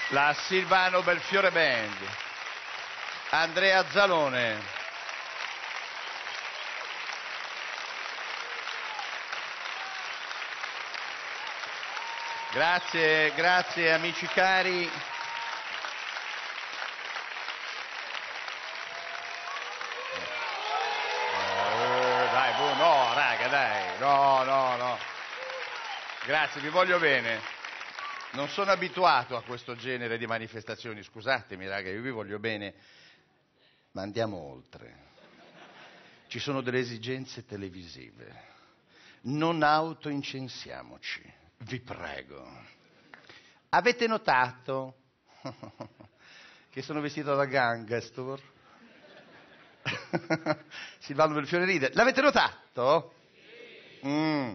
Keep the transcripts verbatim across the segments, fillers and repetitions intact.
La Silvano Belfiore Band, Andrea Zalone, grazie, grazie amici cari. Eh, dai, boh, no, raga, dai, no, no, no. Grazie, vi voglio bene. Non sono abituato a questo genere di manifestazioni, scusatemi raga, io vi voglio bene, ma andiamo oltre. Ci sono delle esigenze televisive, non autoincensiamoci, vi prego. Avete notato che sono vestito da gangster? Silvano Belfiore ride, l'avete notato? Mm.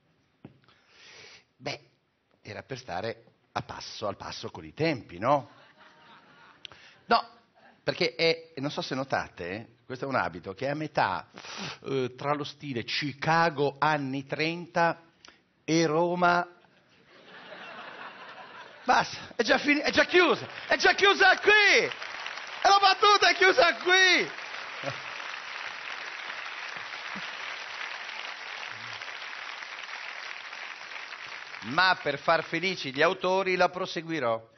Beh, era per stare a passo, al passo con i tempi, no? No, perché è, non so se notate, questo è un abito che è a metà eh, tra lo stile Chicago anni trenta e Roma. Basta, è già finita, è già chiusa, è già chiusa qui! E la battuta è chiusa qui! Ma per far felici gli autori la proseguirò.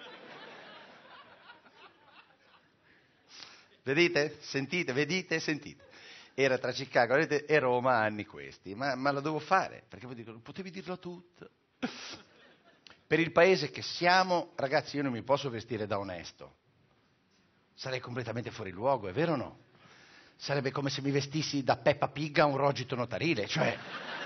Vedete? Sentite? Vedete? Sentite. Era tra Chicago e Roma anni questi, ma, ma lo devo fare, perché poi dicono, potevi dirlo tutto. Per il paese che siamo, ragazzi, io non mi posso vestire da onesto. Sarei completamente fuori luogo, è vero o no? Sarebbe come se mi vestissi da Peppa Pig a un rogito notarile, cioè...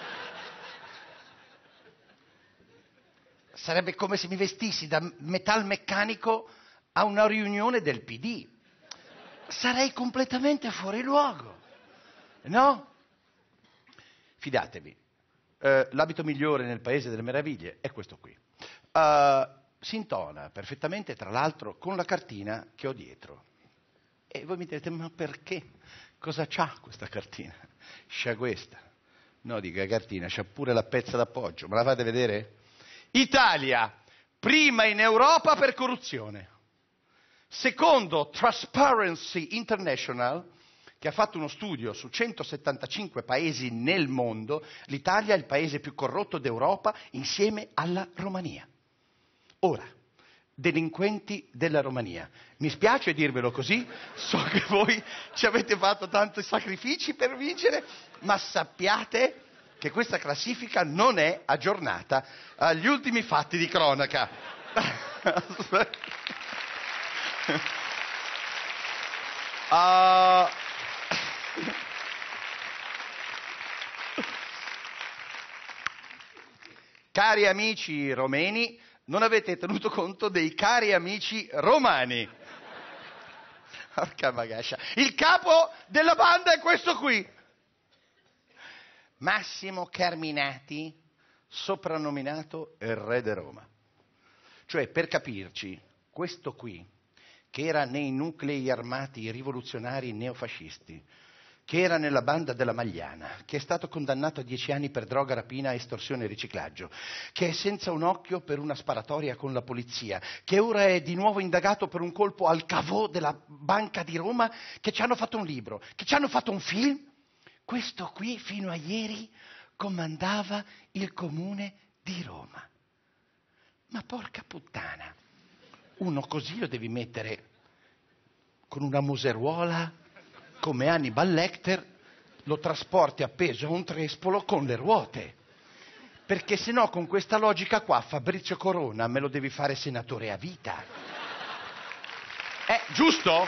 Sarebbe come se mi vestissi da metalmeccanico a una riunione del P D. Sarei completamente fuori luogo, no? Fidatevi, eh, l'abito migliore nel Paese delle Meraviglie è questo qui. Uh, si intona perfettamente, tra l'altro, con la cartina che ho dietro. E voi mi direte, ma perché? Cosa c'ha questa cartina? C'ha questa. No, dica cartina, c'ha pure la pezza d'appoggio. Me la fate vedere? Italia, prima in Europa per corruzione. Secondo Transparency International, che ha fatto uno studio su centosettantacinque paesi nel mondo, l'Italia è il paese più corrotto d'Europa insieme alla Romania. Ora, delinquenti della Romania, mi spiace dirvelo così, so che voi ci avete fatto tanti sacrifici per vincere, ma sappiate che questa classifica non è aggiornata agli ultimi fatti di cronaca. uh... Cari amici romeni, non avete tenuto conto dei cari amici romani. Porca bagascia. Il capo della banda è questo qui. Massimo Carminati, soprannominato il re di Roma. Cioè, per capirci, questo qui, che era nei nuclei armati rivoluzionari neofascisti, che era nella banda della Magliana, che è stato condannato a dieci anni per droga, rapina, estorsione e riciclaggio, che è senza un occhio per una sparatoria con la polizia, che ora è di nuovo indagato per un colpo al cavò della Banca di Roma, che ci hanno fatto un libro, che ci hanno fatto un film. Questo qui fino a ieri comandava il comune di Roma. Ma porca puttana, uno così lo devi mettere con una museruola come Hannibal Lecter, lo trasporti appeso a un trespolo con le ruote. Perché se no con questa logica qua Fabrizio Corona me lo devi fare senatore a vita. Eh, giusto?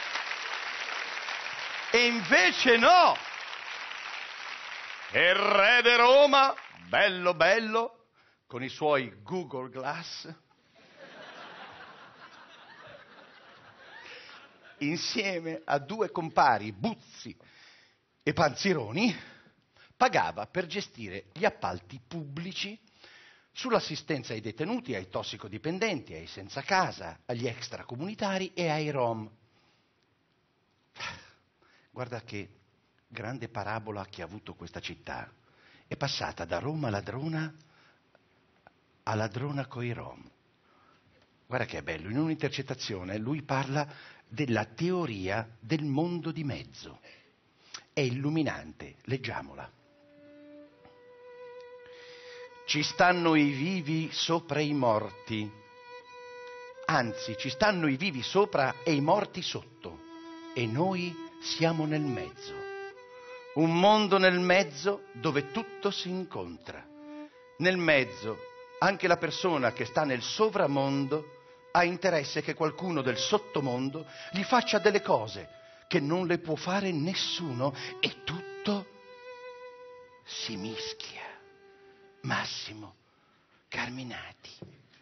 E invece no! Il re di Roma, bello bello, con i suoi Google Glass, insieme a due compari, Buzzi e Panzironi, pagava per gestire gli appalti pubblici sull'assistenza ai detenuti, ai tossicodipendenti, ai senza casa, agli extracomunitari e ai rom. Guarda che grande parabola che ha avuto questa città. È passata da Roma ladrona a ladrona coi rom. guarda che è bello, in un'intercettazione lui parla della teoria del mondo di mezzo. È illuminante, leggiamola. Ci stanno i vivi sopra i morti, anzi ci stanno i vivi sopra e i morti sotto, e noi siamo nel mezzo. Un mondo nel mezzo dove tutto si incontra. Nel mezzo anche la persona che sta nel sovramondo ha interesse che qualcuno del sottomondo gli faccia delle cose che non le può fare nessuno, e tutto si mischia. Massimo Carminati.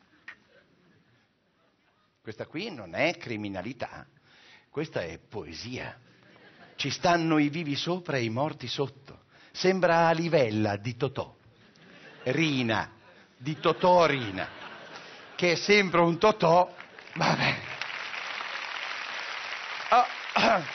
Questa qui non è criminalità, questa è poesia. Ci stanno i vivi sopra e i morti sotto. Sembra a livella di Totò. Rina, di Totò Rina, che è sempre un Totò, vabbè. Oh, oh.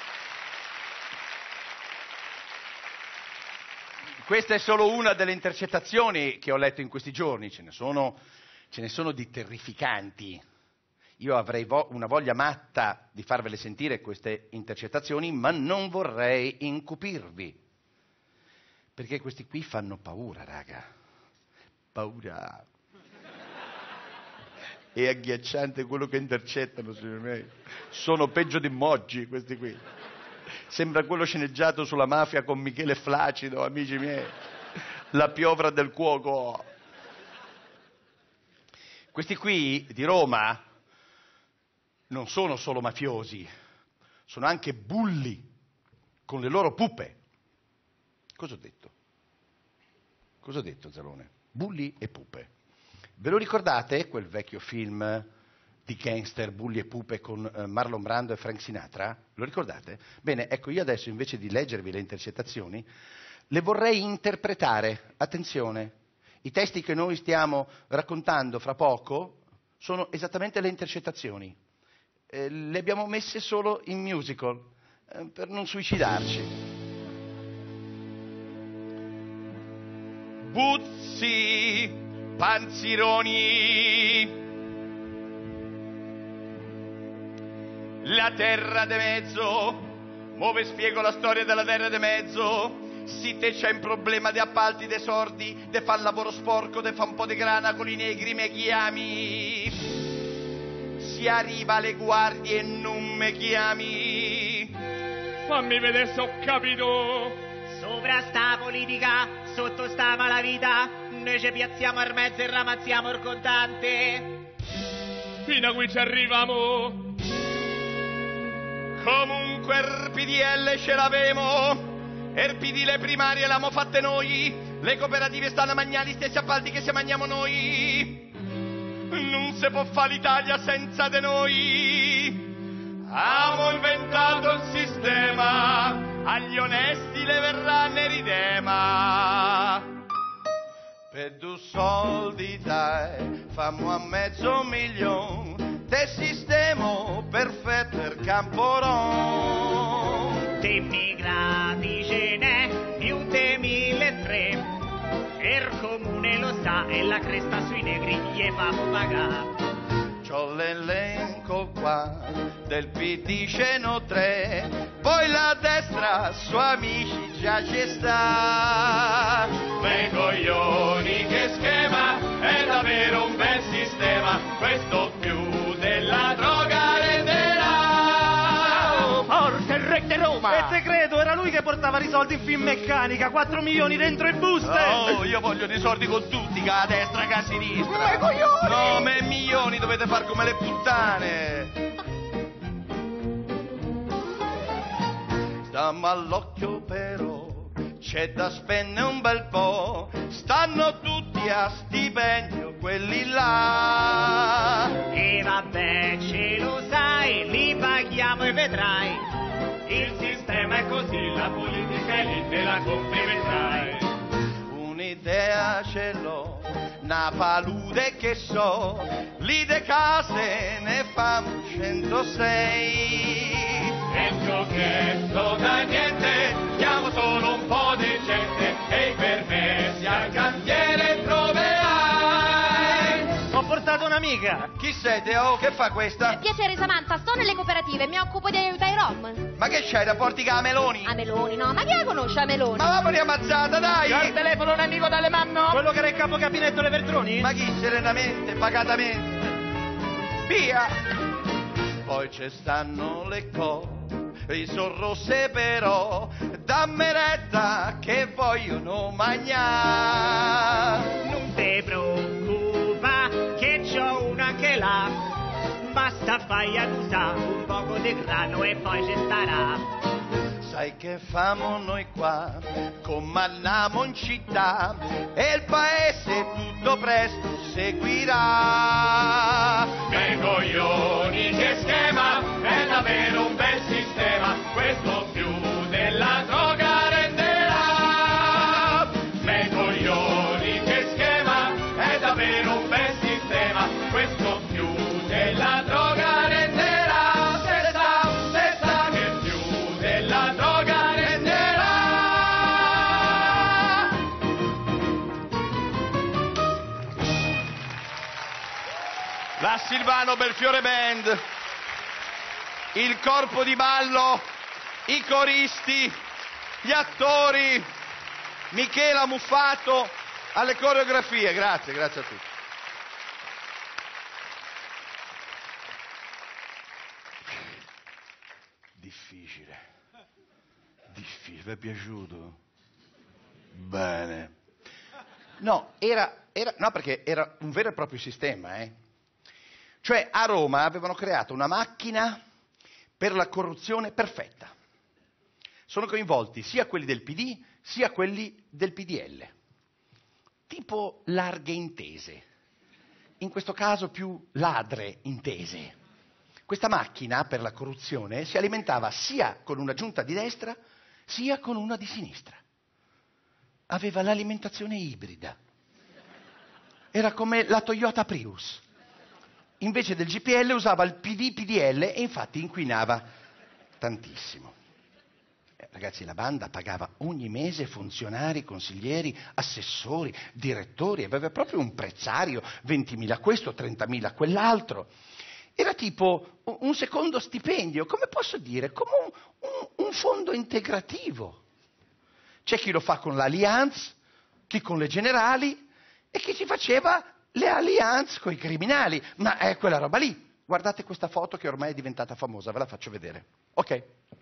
Questa è solo una delle intercettazioni che ho letto in questi giorni, ce ne sono, ce ne sono di terrificanti. Io avrei vo- una voglia matta di farvele sentire queste intercettazioni, ma non vorrei incupirvi, perché questi qui fanno paura, raga. Paura. È agghiacciante quello che intercettano, signori miei. Sono peggio di Moggi questi qui. Sembra quello sceneggiato sulla mafia con Michele Flacido, amici miei. La piovra del cuoco. Questi qui di Roma non sono solo mafiosi, sono anche bulli con le loro pupe. Cosa ho detto? Cosa ho detto, Zalone? Bulli e pupe. Ve lo ricordate quel vecchio film di gangster, bulli e pupe con uh, Marlon Brando e Frank Sinatra? Lo ricordate? Bene, ecco, io adesso invece di leggervi le intercettazioni le vorrei interpretare. Attenzione, i testi che noi stiamo raccontando fra poco sono esattamente le intercettazioni. Eh, le abbiamo messe solo in musical eh, per non suicidarci. Buzzi, Panzironi, la terra de mezzo, mo ve spiego la storia della terra de mezzo. Si te c'è un problema di appalti de sordi, de fa il lavoro sporco, de fa un po' di grana con i negri me chiami. Si arriva alle guardie e non me chiami. Fammi vedere se ho capito. Sopra sta politica, sotto sta malavita, noi ci piazziamo al mezzo e ramazziamo il contante. Fino a qui ci arriviamo. Comunque il P D L ce l'avemo, il P D le primarie l'abbiamo fatte noi, le cooperative stanno a mangiare gli stessi appalti che se mangiamo noi. Non si può fare l'Italia senza di noi. Abbiamo inventato il sistema, agli onesti le verrà neridema. Per due soldi dai, fammo a mezzo milione, del sistema perfetto il Camporon. Di immigrati ce n'è più di mille tre, il comune lo sa e la cresta sui negri gli famo pagare. C'ho l'elenco qua del P D ceno tre, poi la destra su amici già ci sta. Bei coglioni, che schema, è davvero un bel sistema, questo più della droga renderà. Forza il re di Roma! E te credo, era lui che portava i soldi in Finmeccanica, quattro milioni dentro i buste! Oh, io voglio dei soldi con tutti, che a destra che a sinistra. Ma i coglioni! No, ma i milioni dovete far come le puttane. Stiamo all'occhio però, c'è da spendere un bel po', stanno tutti a stipendio quelli là. E vabbè, ce lo sai, li paghiamo e vedrai. Il sistema è così, la politica è lì, te la complimenterai. Un'idea ce l'ho, una palude che so, lì de case ne famo centosei. È un giochetto da niente, chiamo solo un po' di gente, e i permessi al cantiere troverai. Ho portato un amico amica. Chi siete? Oh, che fa questa? Piacere Samantha, sto nelle cooperative e mi occupo di aiutare i Rom. Ma che c'hai, rapporti con la Meloni? A Meloni, no? Ma chi la conosce a Meloni? Ma va ammazzata, dai! C'ho il telefono un amico dalle mamma? Quello che era il capo gabinetto Le Veltroni? Ma chi serenamente, pacatamente? Via! Poi ci stanno le cose, sono rosse però, dammi retta che vogliono mangiare. Non te preoccupa che c'ho una che là, basta fai ad usare un poco di grano e poi ci starà. Sai che famo noi qua, comandiamo in città e il paese tutto presto seguirà. Bei coglioni, che schema, è davvero un bel sistema, questo più della droga renderà. Bei coglioni, che schema, è davvero un bel sistema, questo più della droga renderà. Se sa, se sa che più della droga renderà. La Silvano Belfiore Band, il corpo di ballo, i coristi, gli attori, Michela Muffato alle coreografie. Grazie, grazie a tutti. Difficile. Difficile, vi è piaciuto? Bene. No, era, era, no, perché era un vero e proprio sistema, eh. Cioè a Roma avevano creato una macchina per la corruzione perfetta. Sono coinvolti sia quelli del P D sia quelli del P D L. Tipo larghe intese. In questo caso più ladre intese. Questa macchina per la corruzione si alimentava sia con una giunta di destra sia con una di sinistra. Aveva l'alimentazione ibrida. Era come la Toyota Prius. Invece del G P L usava il P D P D L e infatti inquinava tantissimo. Eh, ragazzi, la banda pagava ogni mese funzionari, consiglieri, assessori, direttori, aveva proprio un prezzario, ventimila questo, trentamila quell'altro. Era tipo un secondo stipendio, come posso dire, come un, un, un fondo integrativo. C'è chi lo fa con l'Allianz, chi con le generali e chi ci faceva le allianze con i criminali, ma è quella roba lì. Guardate questa foto che ormai è diventata famosa, ve la faccio vedere. Ok.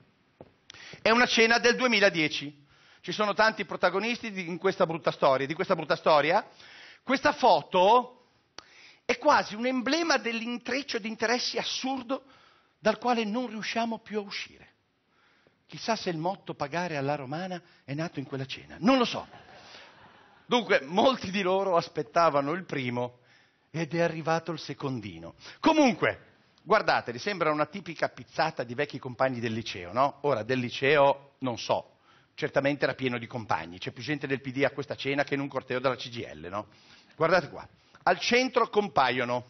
È una cena del duemiladieci. Ci sono tanti protagonisti di, in questa brutta storia, di questa brutta storia. Questa foto è quasi un emblema dell'intreccio di interessi assurdo dal quale non riusciamo più a uscire. Chissà se il motto pagare alla romana è nato in quella cena. Non lo so. Dunque, molti di loro aspettavano il primo ed è arrivato il secondino. Comunque, guardateli, sembra una tipica pizzata di vecchi compagni del liceo, no? Ora, del liceo non so, certamente era pieno di compagni, c'è più gente del P D a questa cena che in un corteo della C G I L, no? Guardate qua, al centro compaiono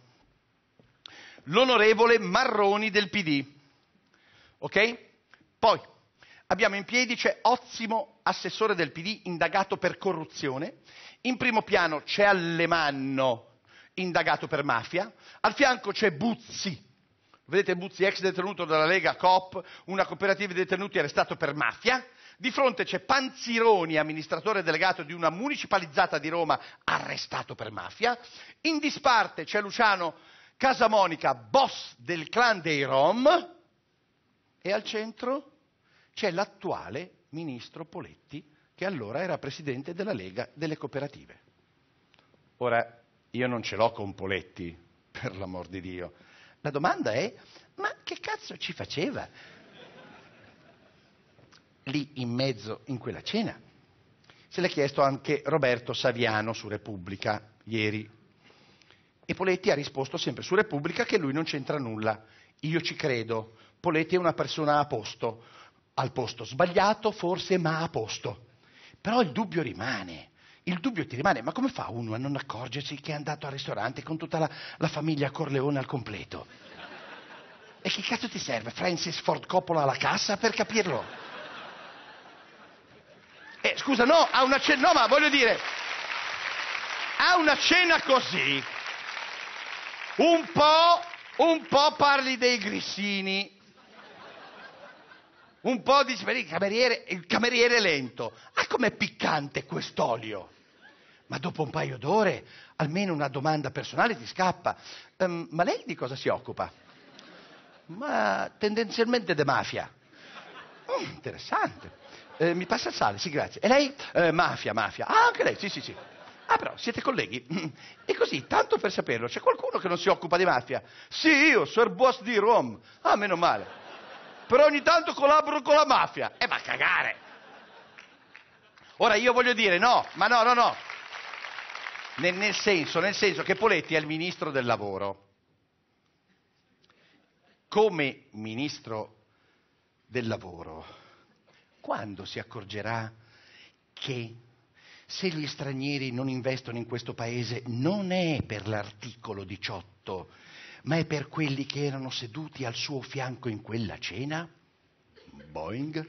l'onorevole Marroni del P D, ok? Poi abbiamo in piedi c'è Ozzimo, assessore del P D, indagato per corruzione. In primo piano c'è Allemanno, indagato per mafia. Al fianco c'è Buzzi. Vedete Buzzi, ex detenuto dalla Lega Coop, una cooperativa di detenuti arrestato per mafia. Di fronte c'è Panzironi, amministratore delegato di una municipalizzata di Roma, arrestato per mafia. In disparte c'è Luciano Casamonica, boss del clan dei Rom. E al centro c'è l'attuale ministro Poletti, che allora era presidente della Lega delle Cooperative. Ora, io non ce l'ho con Poletti, per l'amor di Dio. La domanda è, ma che cazzo ci faceva lì in mezzo in quella cena? Se l'ha chiesto anche Roberto Saviano su Repubblica ieri. E Poletti ha risposto sempre su Repubblica che lui non c'entra nulla. Io ci credo, Poletti è una persona a posto. Al posto sbagliato forse, ma a posto. Però il dubbio rimane, il dubbio ti rimane, ma come fa uno a non accorgersi che è andato al ristorante con tutta la, la famiglia Corleone al completo? E che cazzo ti serve Francis Ford Coppola alla cassa per capirlo? Eh, scusa, no, a una cena, no, ma voglio dire, a una cena così, Un po', un po' parli dei grissini. Un po' dici, il cameriere, il cameriere lento. Ah, com'è piccante quest'olio. Ma dopo un paio d'ore, almeno una domanda personale ti scappa. Um, ma lei di cosa si occupa? Ma tendenzialmente di mafia. Mm, interessante. Eh, mi passa il sale, sì, grazie. E lei? Eh, mafia, mafia. Ah, anche lei, sì, sì, sì. Ah, però, siete colleghi? E così, tanto per saperlo, c'è qualcuno che non si occupa di mafia? Sì, io, Sir Boss di Rome. Ah, meno male. Però ogni tanto collaboro con la mafia. E eh, va a cagare. Ora, io voglio dire, no, ma no, no, no. Nel, nel senso, nel senso che Poletti è il ministro del lavoro. Come ministro del lavoro, quando si accorgerà che se gli stranieri non investono in questo paese non è per l'articolo diciotto, ma è per quelli che erano seduti al suo fianco in quella cena? Boing.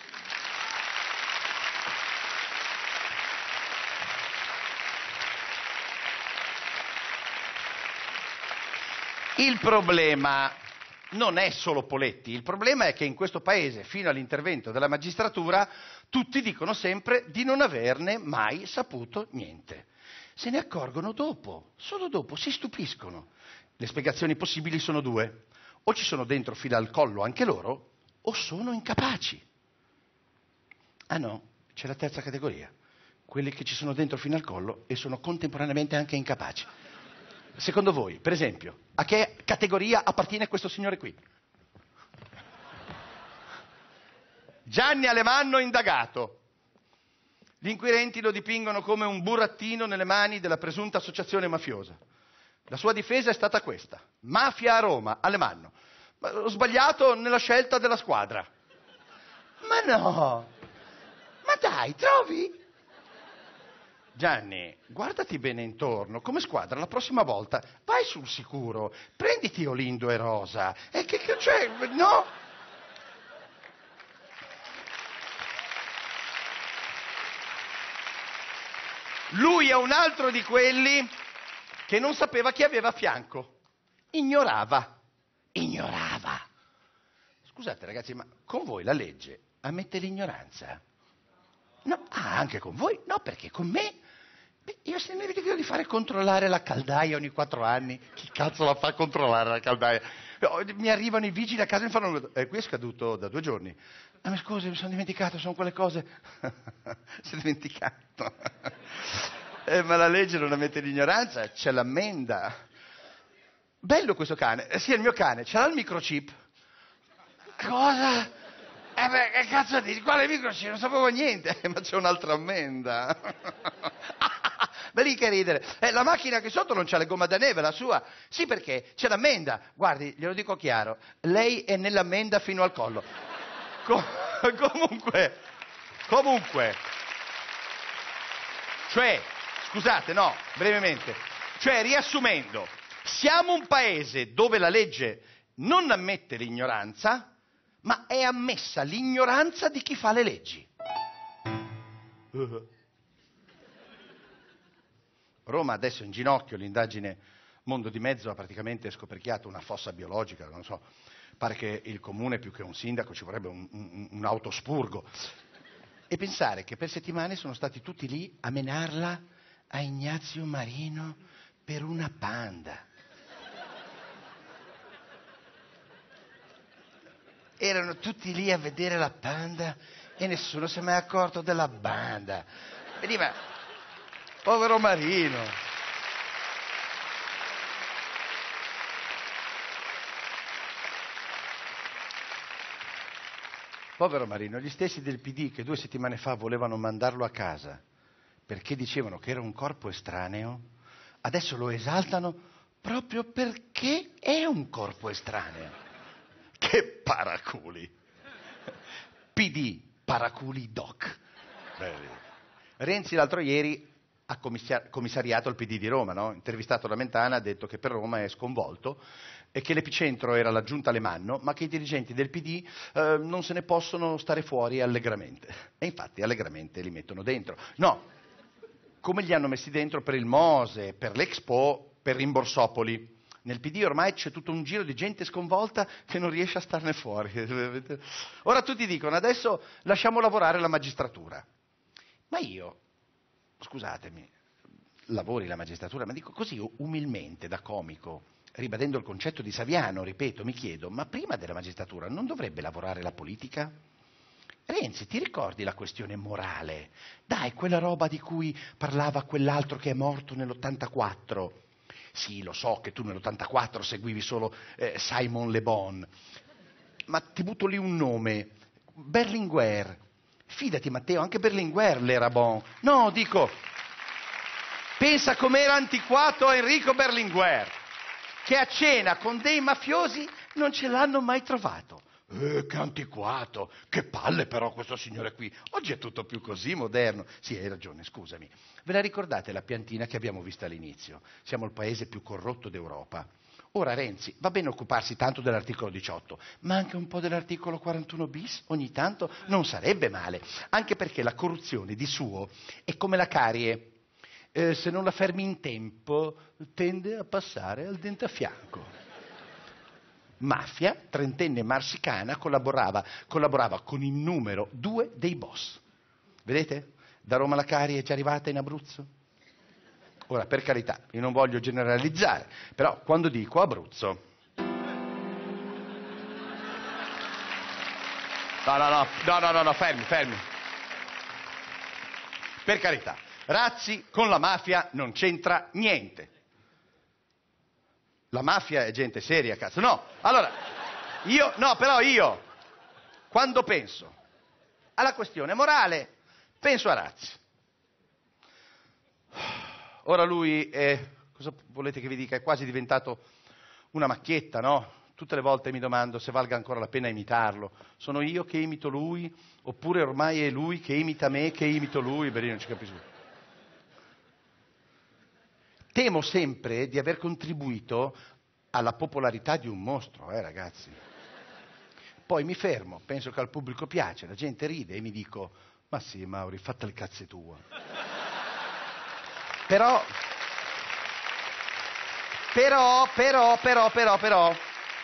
Il problema non è solo Poletti, il problema è che in questo paese, fino all'intervento della magistratura, tutti dicono sempre di non averne mai saputo niente. Se ne accorgono dopo, solo dopo, si stupiscono. Le spiegazioni possibili sono due: o ci sono dentro fino al collo anche loro, o sono incapaci. Ah no, c'è la terza categoria, quelli che ci sono dentro fino al collo e sono contemporaneamente anche incapaci. Secondo voi, per esempio, a che categoria appartiene questo signore qui? Gianni Alemanno indagato. Gli inquirenti lo dipingono come un burattino nelle mani della presunta associazione mafiosa. La sua difesa è stata questa: mafia a Roma, Alemanno. Ma ho sbagliato nella scelta della squadra. Ma no! Ma dai, trovi? Gianni, guardati bene intorno, come squadra la prossima volta vai sul sicuro, prenditi Olindo e Rosa, e che, che c'è, no? Lui è un altro di quelli che non sapeva chi aveva a fianco, ignorava, ignorava. Scusate ragazzi, ma con voi la legge ammette l'ignoranza? No, ah, anche con voi? No, perché con me... Beh, io se ne vedo di fare controllare la caldaia ogni quattro anni. Chi cazzo la fa controllare la caldaia? Mi arrivano i vigili a casa e mi fanno... Eh, qui è scaduto da due giorni. Ah, ma scusi, mi sono dimenticato, sono quelle cose... si è dimenticato. eh, ma la legge non ammette l'ignoranza, c'è l'ammenda. Bello questo cane. Eh, sì, è il mio cane, c'ha il microchip. Cosa... Eh beh, che cazzo dici? Quale microchip? Non sapevo niente. Ma c'è un'altra ammenda. Beh, lì che ridere. Eh, la macchina che sotto non c'ha le gomme da neve, la sua. Sì, perché c'è l'ammenda. Guardi, glielo dico chiaro. Lei è nell'ammenda fino al collo. Com- comunque, comunque. Cioè, scusate, no, brevemente. Cioè, riassumendo, siamo un paese dove la legge non ammette l'ignoranza, ma è ammessa l'ignoranza di chi fa le leggi. Uh-huh. Roma adesso è in ginocchio, l'indagine Mondo di Mezzo ha praticamente scoperchiato una fossa biologica, non so, pare che il comune più che un sindaco ci vorrebbe un, un, un autospurgo. E pensare che per settimane sono stati tutti lì a menarla a Ignazio Marino per una panda. Erano tutti lì a vedere la panda e nessuno si è mai accorto della banda. Veniva, povero Marino. Povero Marino, gli stessi del P D che due settimane fa volevano mandarlo a casa perché dicevano che era un corpo estraneo, adesso lo esaltano proprio perché è un corpo estraneo. Che paraculi. P D, paraculi doc. Renzi l'altro ieri ha commissariato il P D di Roma, no? Intervistato da Mentana ha detto che per Roma è sconvolto e che l'epicentro era la giunta Alemanno, ma che i dirigenti del P D eh, non se ne possono stare fuori allegramente. E infatti allegramente li mettono dentro. No, come li hanno messi dentro per il Mose, per l'Expo, per Rimborsopoli. Nel P D ormai c'è tutto un giro di gente sconvolta che non riesce a starne fuori. Ora tutti dicono, adesso lasciamo lavorare la magistratura. Ma io, scusatemi, lavori la magistratura, ma dico così umilmente, da comico, ribadendo il concetto di Saviano, ripeto, mi chiedo, ma prima della magistratura non dovrebbe lavorare la politica? Renzi, ti ricordi la questione morale? Dai, quella roba di cui parlava quell'altro che è morto nell'ottantaquattro. Sì, lo so che tu nell'ottantaquattro seguivi solo eh, Simon Le Bon, ma ti butto lì un nome, Berlinguer. Fidati Matteo, anche Berlinguer l'era bon. No, dico, pensa com'era antiquato Enrico Berlinguer, che a cena con dei mafiosi non ce l'hanno mai trovato. Eh, che antiquato, che palle però questo signore qui. Oggi è tutto più così moderno. Sì, hai ragione, scusami. Ve la ricordate la piantina che abbiamo visto all'inizio? Siamo il paese più corrotto d'Europa. Ora Renzi, va bene occuparsi tanto dell'articolo diciotto, ma anche un po' dell'articolo quarantuno bis ogni tanto non sarebbe male, anche perché la corruzione di suo è come la carie. Eh, se non la fermi in tempo tende a passare al dente a fianco. Mafia, trentenne marsicana, collaborava, collaborava con il numero due dei boss. Vedete? Da Roma la carie è già arrivata in Abruzzo. Ora, per carità, io non voglio generalizzare, però quando dico Abruzzo... No, no, no, no, no, no, no, fermi, fermi. Per carità, Razzi con la mafia non c'entra niente. La mafia è gente seria, cazzo. No, allora, io, no, però io, quando penso alla questione morale, penso a Razzi. Ora lui è, cosa volete che vi dica, è quasi diventato una macchietta, no? Tutte le volte mi domando se valga ancora la pena imitarlo. Sono io che imito lui, oppure ormai è lui che imita me, che imito lui? Beh, io non ci capisco. Temo sempre di aver contribuito alla popolarità di un mostro, eh ragazzi. Poi mi fermo, penso che al pubblico piace, la gente ride e mi dico, ma sì Mauri, fatta il cazzo tua. Però, però, però, però, però, però,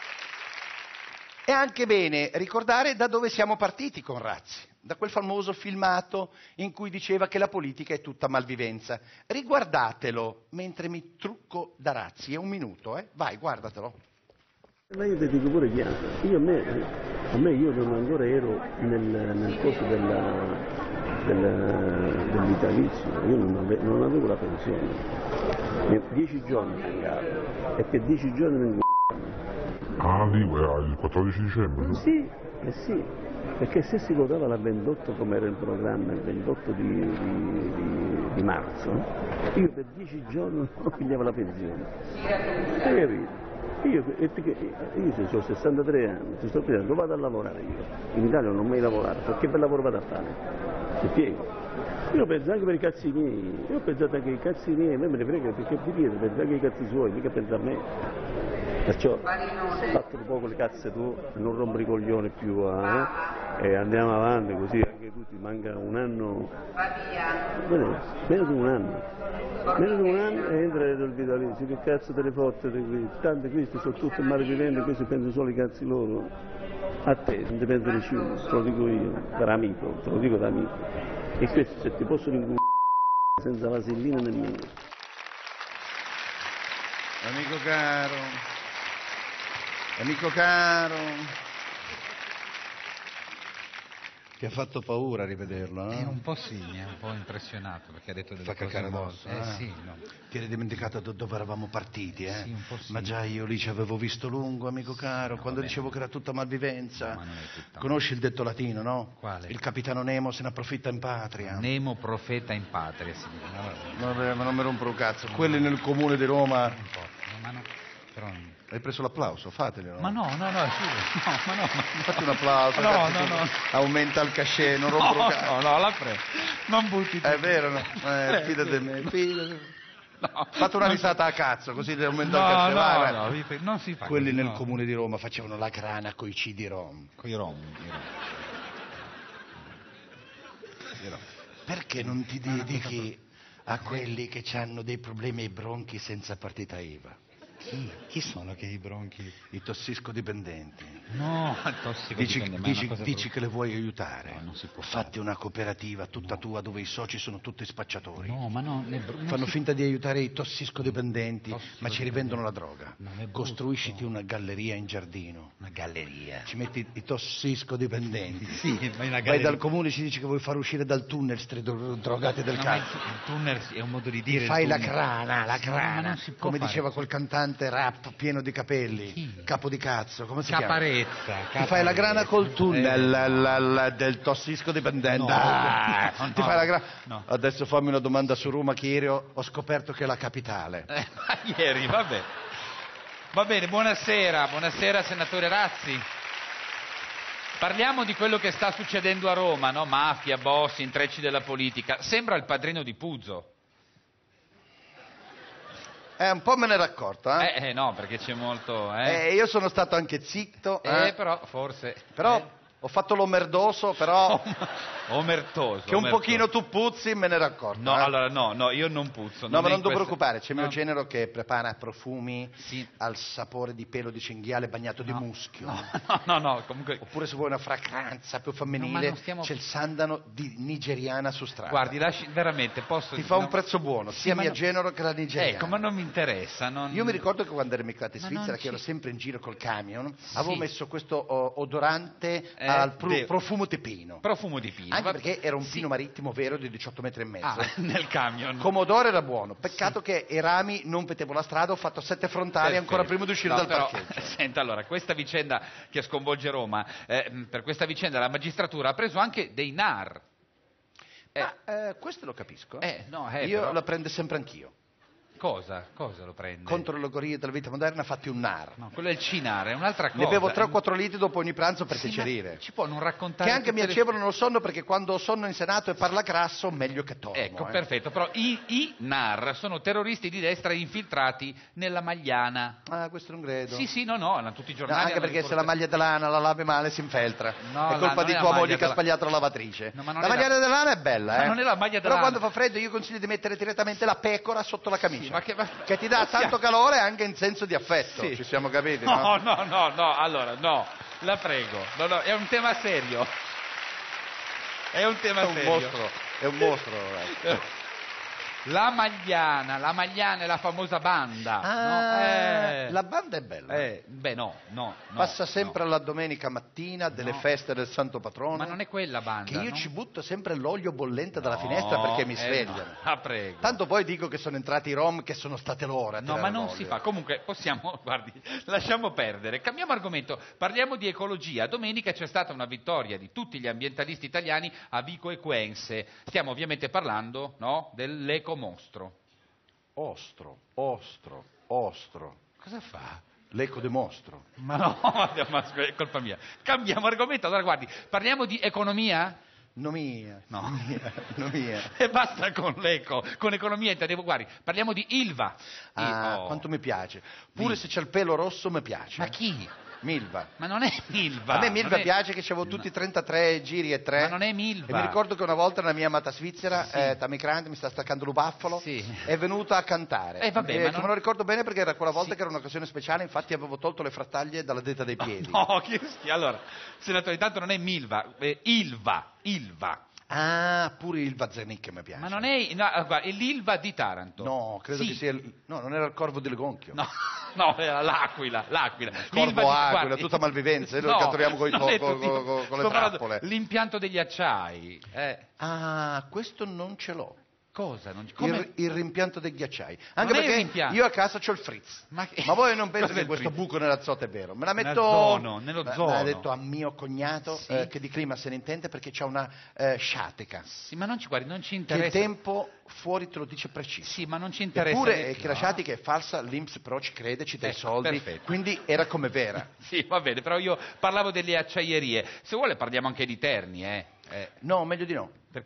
è anche bene ricordare da dove siamo partiti con Razzi. Da quel famoso filmato in cui diceva che la politica è tutta malvivenza. Riguardatelo mentre mi trucco da Razzi, è un minuto, eh? Vai, guardatelo. Ma io ti dico pure chiaro, io a me, a me io non ancora ero nel, nel corso della, della, dell'italizio, io non avevo, non avevo la pensione. Dieci giorni mancavo, e che dieci giorni non Ah, lì, il quattordici dicembre? Sì, eh sì, perché se si votava la ventotto come era il programma, il ventotto di, di, di, di marzo, io per dieci giorni non pigliavo la pensione. Hai capito? Io, io ho sessantatré anni, ti sto dicendo, vado a lavorare io. In Italia non ho mai lavorato, perché per lavoro vado a fare? Ti spiego. Io penso anche per i cazzi miei, io ho pensato anche ai cazzi miei, a me me ne frega perché ti chiedo, penso anche ai cazzi suoi, mica pensa a me. Perciò fatto un po' le cazze tu, non rompere i coglioni più, eh? E andiamo avanti così, anche tu ti manca un anno, bene, meno di un anno, meno di un anno e entra nel vitalizio, che cazzo te le fotte di questi, tanti questi sono tutti malviventi, questi pensano solo ai cazzi loro, a te, non ti pensa nessuno, te lo dico io, per amico, te lo dico da amico, e questo se ti possono inculare senza vasellina nemmeno. Amico caro, amico caro, che ha fatto paura a rivederlo, no? Eh, un po' sì, mi ha un po' impressionato perché ha detto delle Fa cose calcare molto... addosso, Eh eh? sì, no. Ti eri dimenticato da dove eravamo partiti, eh? Sì, un po' sì. Ma già io lì ci avevo visto lungo, amico caro, no, quando vabbè. dicevo che era tutta malvivenza. No, ma non è tutta. Conosci il detto latino, no? Quale? Il capitano Nemo se ne approfitta in patria. Nemo profeta in patria, si dice. No, vabbè. Vabbè, ma non mi rompere un cazzo. Quelli nel comune di Roma... Non importa, no, ma no, però... Hai preso l'applauso, fatelo. No? Ma no, no, no, sì, no, ma no. Ma... Fatti un applauso. No, cazzo, no, no. Aumenta il cachet, non No, rompere un cazzo. no, no, la prego. Non butti tutto. È vero, no? Eh, fidati di me, fidati. No, fate una risata a cazzo, così aumenta il No, cachet. no, vai, vai. no, vi pre- non si fa Quelli così, nel no. comune di Roma facevano la grana coi C D-ROM. Coi rom. i rom. Perché non ti dedichi a quelli che hanno dei problemi ai bronchi senza partita I V A? Chi, chi sono che i bronchi? I tossicodipendenti. No, Dici, tossicodipendenti. dici, dici che le vuoi aiutare? No, non si può Fatti fare. una cooperativa tutta no. tua dove i soci sono tutti spacciatori. No, ma no, ne, non Fanno si... finta di aiutare i tossicodipendenti, Tossicodipendenti. ma ci rivendono la droga. Non è Costruisciti una galleria in giardino. Una galleria. Ci metti i tossicodipendenti. Sì, ma in una Vai galleria. dal comune e ci dici che vuoi far uscire dal tunnel sti dro- drogati del No, ma il cazzo. tu- il tunnel è un modo di Ti dire. fai il la tunnel. crana, la Sì, ma crana, non si può come fare diceva così. quel cantante rap pieno di capelli, Chi? capo di cazzo, come si Caparezza. chiama? Ti Caparezza. fai la grana col tunnel Eh. la- la- la- del tossicodipendente. No, Ah, no, ti no, fai la grana. no. Adesso fammi una domanda su Roma, Chirio. Ho scoperto che è la capitale. Eh, ma ieri, vabbè. Va bene, buonasera, buonasera senatore Razzi. Parliamo di quello che sta succedendo a Roma, no? Mafia, boss, intrecci della politica. Sembra il padrino di Puzo. Eh, un po' me ne ero accorto, eh? Eh, eh no, perché c'è molto... Eh, Eh, io sono stato anche zitto, Eh, eh. però forse... Però eh. ho fatto l'omerdoso, però Omertoso. che un omertoso. pochino tu puzzi me ne ero accorto. No, eh. allora no, no, io non puzzo. No, ma è non in ti questa- preoccupare, c'è no. mio genero che prepara profumi Sì. al sapore di pelo di cinghiale bagnato di muschio. No, no, no, no, comunque... Oppure se vuoi una fragranza più No, ma femminile, non stiamo- c'è il sandalo di nigeriana su strada. Guardi, lasci, veramente, posso... Ti fa no. un prezzo buono, Sì, sia ma mio no- genero che la nigeriana. Ecco, ma non mi interessa. Non... Io mi ricordo che quando ero emigrato in Ma Svizzera, non che ero ci- sempre in giro col camion, avevo Sì. messo questo oh, odorante Eh, al pro- vero. profumo di pino. Profumo di pino. Anche va- perché era un Sì. pino marittimo vero di diciotto metri e mezzo. Ah, nel camion. Come odore era buono, peccato che i rami non vedevo la strada, ho fatto sette frontali Perfetto. ancora prima di uscire No, dal però, parcheggio. Senta, allora, questa vicenda che sconvolge Roma, eh, per questa vicenda la magistratura ha preso anche dei N A R. Eh, Ma eh, questo lo capisco. eh, no, eh, Io però- lo prendo sempre anch'io. Cosa? Cosa lo prende? Contro le logorie della vita moderna fatti un N A R. No, quello è il cinare, è un'altra cosa. Ne bevo tre o quattro litri dopo ogni pranzo per Sì, ma piacerire. ci può non raccontare Che anche mi tutte le- agevolano il sonno perché quando ho sonno in Senato e parla grasso meglio che torno. Ecco, eh. perfetto, però i, i N A R sono terroristi di destra infiltrati nella Magliana. Ah, questo non credo. Sì, sì, no, no, hanno tutti i No, giornali. anche hanno perché se la riportato- maglia dell'Ana la lavi male si infiltra. No, è la- colpa non di è la tua maglia moglie che ha della- sbagliato la lavatrice. No, ma non la è maglia la- dell'Ana è bella, Ma eh. non è la maglia Però dell'Ana. quando fa freddo io consiglio di mettere direttamente la pecora sotto la camicia. Sì, ma che- ma- che ti dà ma siamo- tanto calore anche in senso di affetto. Sì. Ci siamo capiti, No, no? no, no, no, allora, no, la prego. No, no, è un tema serio. È un tema È un serio. mostro, è un mostro. eh. La Magliana, la Magliana è la famosa banda. Ah, no? Eh, la banda è bella. eh, beh, no, no. no, Passa sempre no. la domenica mattina delle No. feste del Santo Patrono. Ma non è quella banda. Che io no? ci butto sempre l'olio bollente dalla No, finestra perché mi eh, svegliano. no, la prego. Tanto poi dico che sono entrati i rom che sono state loro a No, tirare ma non l'olio. si fa. Comunque possiamo, guardi, lasciamo perdere. Cambiamo argomento, parliamo di ecologia. Domenica c'è stata una vittoria di tutti gli ambientalisti italiani a Vico Equense. Stiamo ovviamente parlando, no, dell'ecomostro. Ostro, ostro, ostro. Cosa fa? L'eco di mostro. Ma no, ma è colpa mia. Cambiamo argomento. Allora, guardi, parliamo di economia? No mia, No. no mia, no mia. E basta con l'eco, con economia intendevo, guardi, parliamo di Ilva. Ah, Oh. quanto mi piace. Pure Sì. se c'è il pelo rosso mi piace. Ma chi? Milva. Ma non è Milva. A me Milva non è- piace che c'avevo tutti trentatré giri e tre. Ma non è Milva. E mi ricordo che una volta una mia amata svizzera, Sì. eh, Tammy Grant, mi sta staccando il baffalo, Sì. è venuta a cantare. Eh, vabbè, Eh, ma che non- me lo ricordo bene perché era quella volta Sì. che era un'occasione speciale, infatti avevo tolto le frattaglie dalla detta dei piedi. No, che schifo. Allora, senatore, intanto non è Milva, è Ilva, Ilva. Ah, pure il Vazzanicche mi piace. Ma non è, no, guarda, è l'Ilva di Taranto. No, credo Sì. che sia il... No, non era il corvo di Legonchio. No, no, era l'Aquila, l'Aquila. Corvo L'Ilva di- Aquila, guardi- tutta malvivenza, noi caturiamo coi- non co- è co- tutti- co- co- con le sto parlando- trappole. L'impianto degli acciai. Eh, Ah, questo non ce l'ho. cosa? Non... Come... Il, il rimpianto dei ghiacciai. Non Anche è il perché rimpianto. io a casa c'ho il frizz. Ma che- Ma voi non Cos'è pensate che il questo frizz? buco nella zota è vero? Me l'ha Nel metto... zono, nello me- zono. Me l'ha detto a mio cognato, Sì. eh, che di clima se ne intende perché c'ha una eh, sciateca. Sì, ma non ci guardi, non ci Che il interessa. tempo fuori te lo dice preciso. Sì, ma non ci interessa. Eppure ne- è che la no. sciatica è falsa, l'I N P S però ci crede, ci dà i Ecco, soldi, perfetto. quindi era come vera. Sì, va bene, però io parlavo delle acciaierie. Se vuole parliamo anche di Terni, eh. Eh, No, meglio di no. Perché?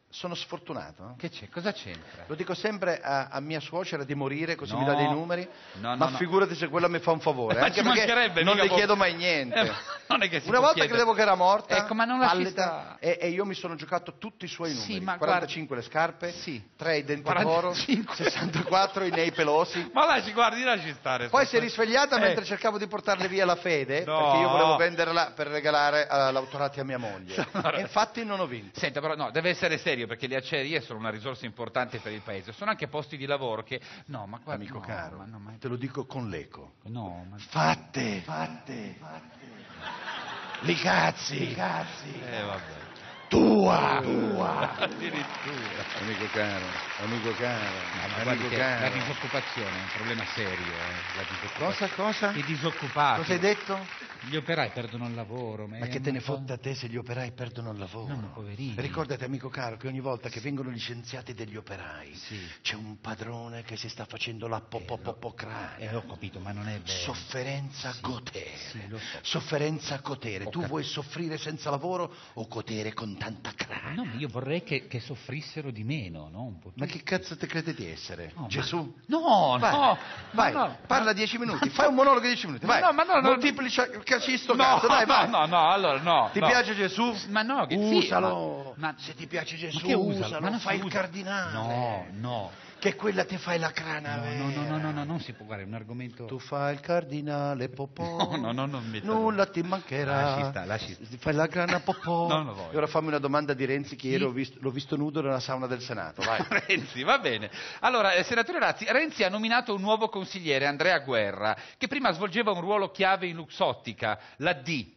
Sono sfortunato. Che c'è? Cosa c'entra? Lo dico sempre a, a mia suocera di morire, così No. mi dà dei numeri. No, no, ma no. figurati se quella mi fa un favore. Ma Anche ci perché mancherebbe, non mica le può- chiedo mai niente. Eh, non è che si Una può volta chiedere. credevo che era morta, Ecco, ma non lasci pallida, stare. e, e io mi sono giocato tutti i suoi Sì, numeri. ma quarantacinque le scarpe, Sì. tre i denti d'oro, quarantacinque. sessantaquattro i nei pelosi. Ma lasci, guardi, lasci stare. Poi sto- si è risvegliata Eh. mentre cercavo di portarle via la fede, No. perché io volevo venderla per regalare all'autorati a mia moglie. Allora- E infatti non ho vinto. Senta, però no, deve essere serio perché le acciaierie sono una risorsa importante per il paese. Sono anche posti di lavoro che... No, ma guarda... Amico no, caro, ma no, ma... te lo dico con l'eco. No, ma... Fatte, fatte, fatte. Li cazzi, li cazzi. Eh, vabbè. Tua, tua. Addirittura. Amico caro, amico caro, No, ma amico guardi che la caro. disoccupazione è un problema serio. Eh. La disoccupazione. Cosa, cosa? I disoccupati. Cosa hai detto? Gli operai perdono il lavoro. Ma è che te ne un po'- fotte a te se gli operai perdono il lavoro? No, ma poverini. Ricordati, amico caro, che ogni volta che vengono licenziati degli operai Sì. c'è un padrone che si sta facendo la popopopocrania. Eh, ho capito, ma non è vero. Sofferenza gotere. sì, lo so. Sofferenza gotere. Ho Tu cap- vuoi soffrire senza lavoro o gotere con tanta crania? No, ma io vorrei che, che soffrissero di meno, no? Un po' Ma che cazzo te credi di essere? No, ma- Gesù? No, Vai, no, vai, ma no, parla ma- dieci minuti, ma fai no. un monologo di dieci minuti, Ma vai. no, ma no, no. Moltiplica sto No, cazzo, dai, vai. no, no, no, allora no. Ti no. piace Gesù? Ma no, che sì, usalo. ma- ma- Se ti piace Ma Gesù, che usalo? usalo, Ma non si fai il usa. cardinale. No, no. Che quella ti fai la crana No, vera. no, no, no, no, no, non si può, guarda, è un argomento... Tu fai il cardinale popò. No, no, no, non metta- Nulla ti mancherà. Lasci sta, lasci sta. Ti fai la grana popò. Non lo voglio. E ora fammi una domanda di Renzi che ieri Sì. ho visto, l'ho visto nudo nella sauna del Senato. Vai. Renzi, va bene. Allora, eh, senatore Razzi, Renzi ha nominato un nuovo consigliere, Andrea Guerra, che prima svolgeva un ruolo chiave in Luxottica, la D.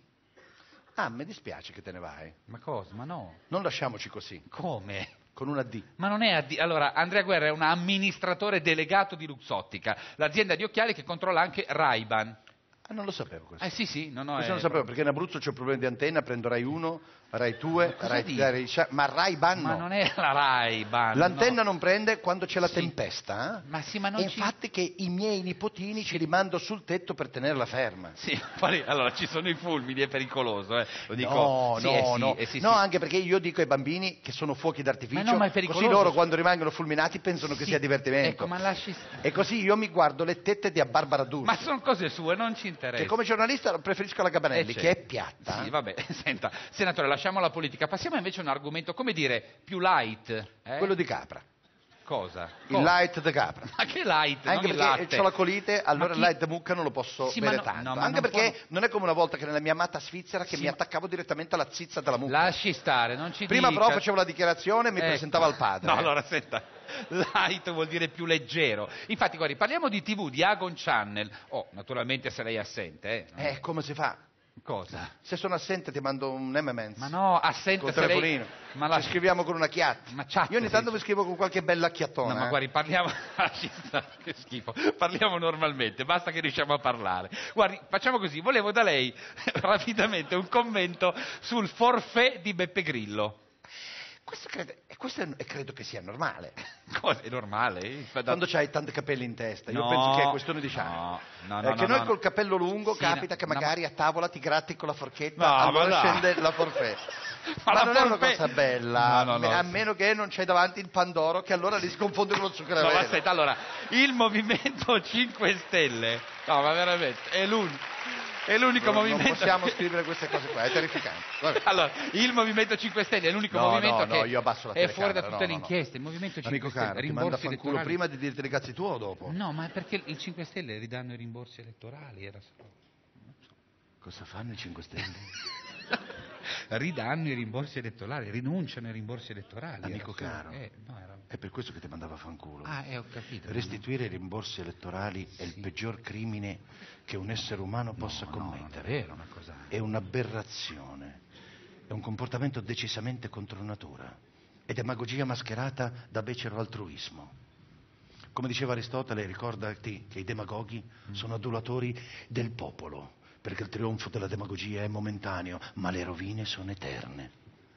Ah, mi dispiace che te ne vai. Ma cosa? Ma no. Non lasciamoci così, Come? con una D. Ma non è... addi- Allora, Andrea Guerra è un amministratore delegato di Luxottica, l'azienda di occhiali che controlla anche Ray-Ban. Ah, non lo sapevo questo. Eh sì, sì, no, no, Questo è- non sapevo, perché in Abruzzo c'è un problema di antenna, prendo Rai uno, Rai due, cosa Rai, dici? Rai, ma Rai Ban Ma no. non è la Ray-Ban. L'antenna no. non prende quando c'è la Sì. tempesta. eh? Ma sì, ma non E ci- infatti che i miei nipotini ci rimando sul tetto per tenerla ferma. Sì, poi- allora ci sono i fulmini, è pericoloso, eh. Lo dico. No, Sì, no, eh sì, no. eh sì, No, sì. anche perché io dico ai bambini che sono fuochi d'artificio, Ma no, ma è così pericoloso. loro quando rimangono fulminati pensano che Sì. sia divertimento. Ecco, ma lasci stare. E così io mi guardo le tette di Barbara D'Urso, Ma sono cose sue, non ci interessa. che come giornalista preferisco la Gabanelli, Eh, che certo. è piatta. Sì, vabbè, senta, senatore, lasciamo la politica. Passiamo invece a un argomento, come dire, più light. eh? Quello di Capra, Cosa? il Cosa? light di Capra. Ma che light? Anche non il perché latte. ho la colite, allora Ma il chi- light di mucca non lo posso Sì, ma bere no- tanto. no, ma Anche non perché può- non è come una volta che nella mia amata Svizzera che Sì, mi ma- attaccavo direttamente alla zizza della mucca. Lasci stare, non ci Prima dica. però facevo la dichiarazione e mi Ecco. presentavo al padre. No, allora senta, light vuol dire più leggero. Infatti, guardi, parliamo di tivù, di Agon Channel. Oh, naturalmente se lei è assente, eh. Eh, come si fa? Cosa? Se sono assente ti mando un M M S. Ma no, assente Col se lei... telefonino. Ma la... Ci scriviamo con una chiatta. Ma chat, Io ogni sì. tanto vi scrivo con qualche bella chiattona. No, ma eh. guardi, parliamo... Lasci stare, che schifo. Parliamo normalmente, basta che riusciamo a parlare. Guardi, facciamo così, volevo da lei rapidamente un commento sul forfait di Beppe Grillo. Questo, credo, e questo è- credo che sia normale. Cosa? È normale? eh? Quando c'hai tanti capelli in testa, io No, penso che è questione di no, charme. no, no, Eh, che no, noi no, col no. capello lungo Sì, capita no, che no, magari a tavola ti gratti con la forchetta, No, allora ma dai. scende la forfait. Ma Ma, la non è una forfait- cosa bella, No, no, no. a meno che non c'hai davanti il Pandoro, che allora li si confonde con lo zucchero a No, ma velo. aspetta, allora, il Movimento cinque Stelle, no, ma veramente, è l'unico, è l'unico Non- movimento... Non possiamo che- scrivere queste cose qua, è terrificante. Vabbè. Allora, il Movimento cinque Stelle è l'unico No, movimento no, no, che io abbasso la è fuori da telecamera, tutte no, le no, no. inchieste. Il Movimento cinque Amico Stelle, caro, ti manda a rimborsi fanculo elettorali. prima di dirti i cazzi tu o dopo? No, ma è perché il cinque Stelle ridanno i rimborsi elettorali, era solo... Cosa fanno i cinque Stelle? ridanno i rimborsi elettorali, rinunciano ai rimborsi elettorali. Amico era solo- caro. eh, no, era- È per questo che ti mandava a fanculo. Ah, eh, ho capito. Restituire i rimborsi elettorali è il peggior crimine che un essere umano possa No, no, non è commettere. vero una cosa... È un'aberrazione, è un comportamento decisamente contro natura, è demagogia mascherata da becero altruismo. Come diceva Aristotele, ricordati che i demagoghi sono adulatori del popolo, perché il trionfo della demagogia è momentaneo, ma le rovine sono eterne.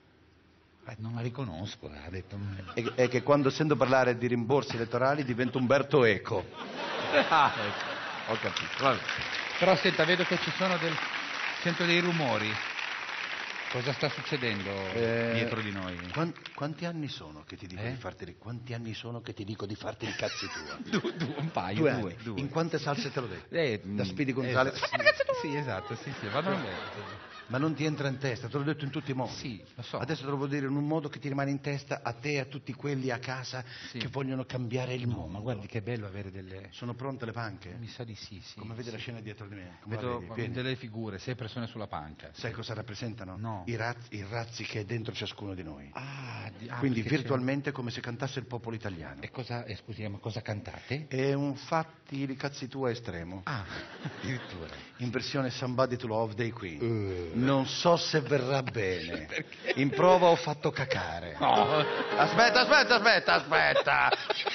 Eh, non la riconosco, ha detto... E, e che quando sento parlare di rimborsi elettorali divento Umberto Eco. Ah, ecco, ho capito. Vabbè. Però senta, vedo che ci sono del... sento dei rumori. Cosa sta succedendo Eh, dietro di noi? quan- quanti anni sono che ti dico Eh? di farti quanti anni sono che ti dico di farti i cazzi tua? Du- du- un paio, Due due, anni. due. In quante salse te l'ho detto? Eh, Da mm, Speedy Gonzales. esatto. Sì, esatto, sì, sì, vado bene. Ma non ti entra in testa, te l'ho detto in tutti i modi. Sì, lo so. Adesso te lo devo dire in un modo che ti rimane in testa a te e a tutti quelli a casa Sì. che vogliono cambiare il No, mondo. ma guardi che bello avere delle... Sono pronte le panche? Mi sa di sì, sì. Come vedi sì. la scena dietro di me? Come la Vedo vedi? Vieni. delle figure, sei persone sulla panca. Sai cosa rappresentano? No. I razzi, i razzi che è dentro ciascuno di noi. Ah, di- ah, Quindi perché virtualmente è come se cantasse il popolo italiano. c'è- E cosa, eh, scusi, ma cosa cantate? È un fatti i cazzi tua estremo. Ah, addirittura. In versione Somebody to Love dei Queen. Uh. Non so se verrà bene. In prova ho fatto cacare. No. Aspetta, aspetta, aspetta, aspetta.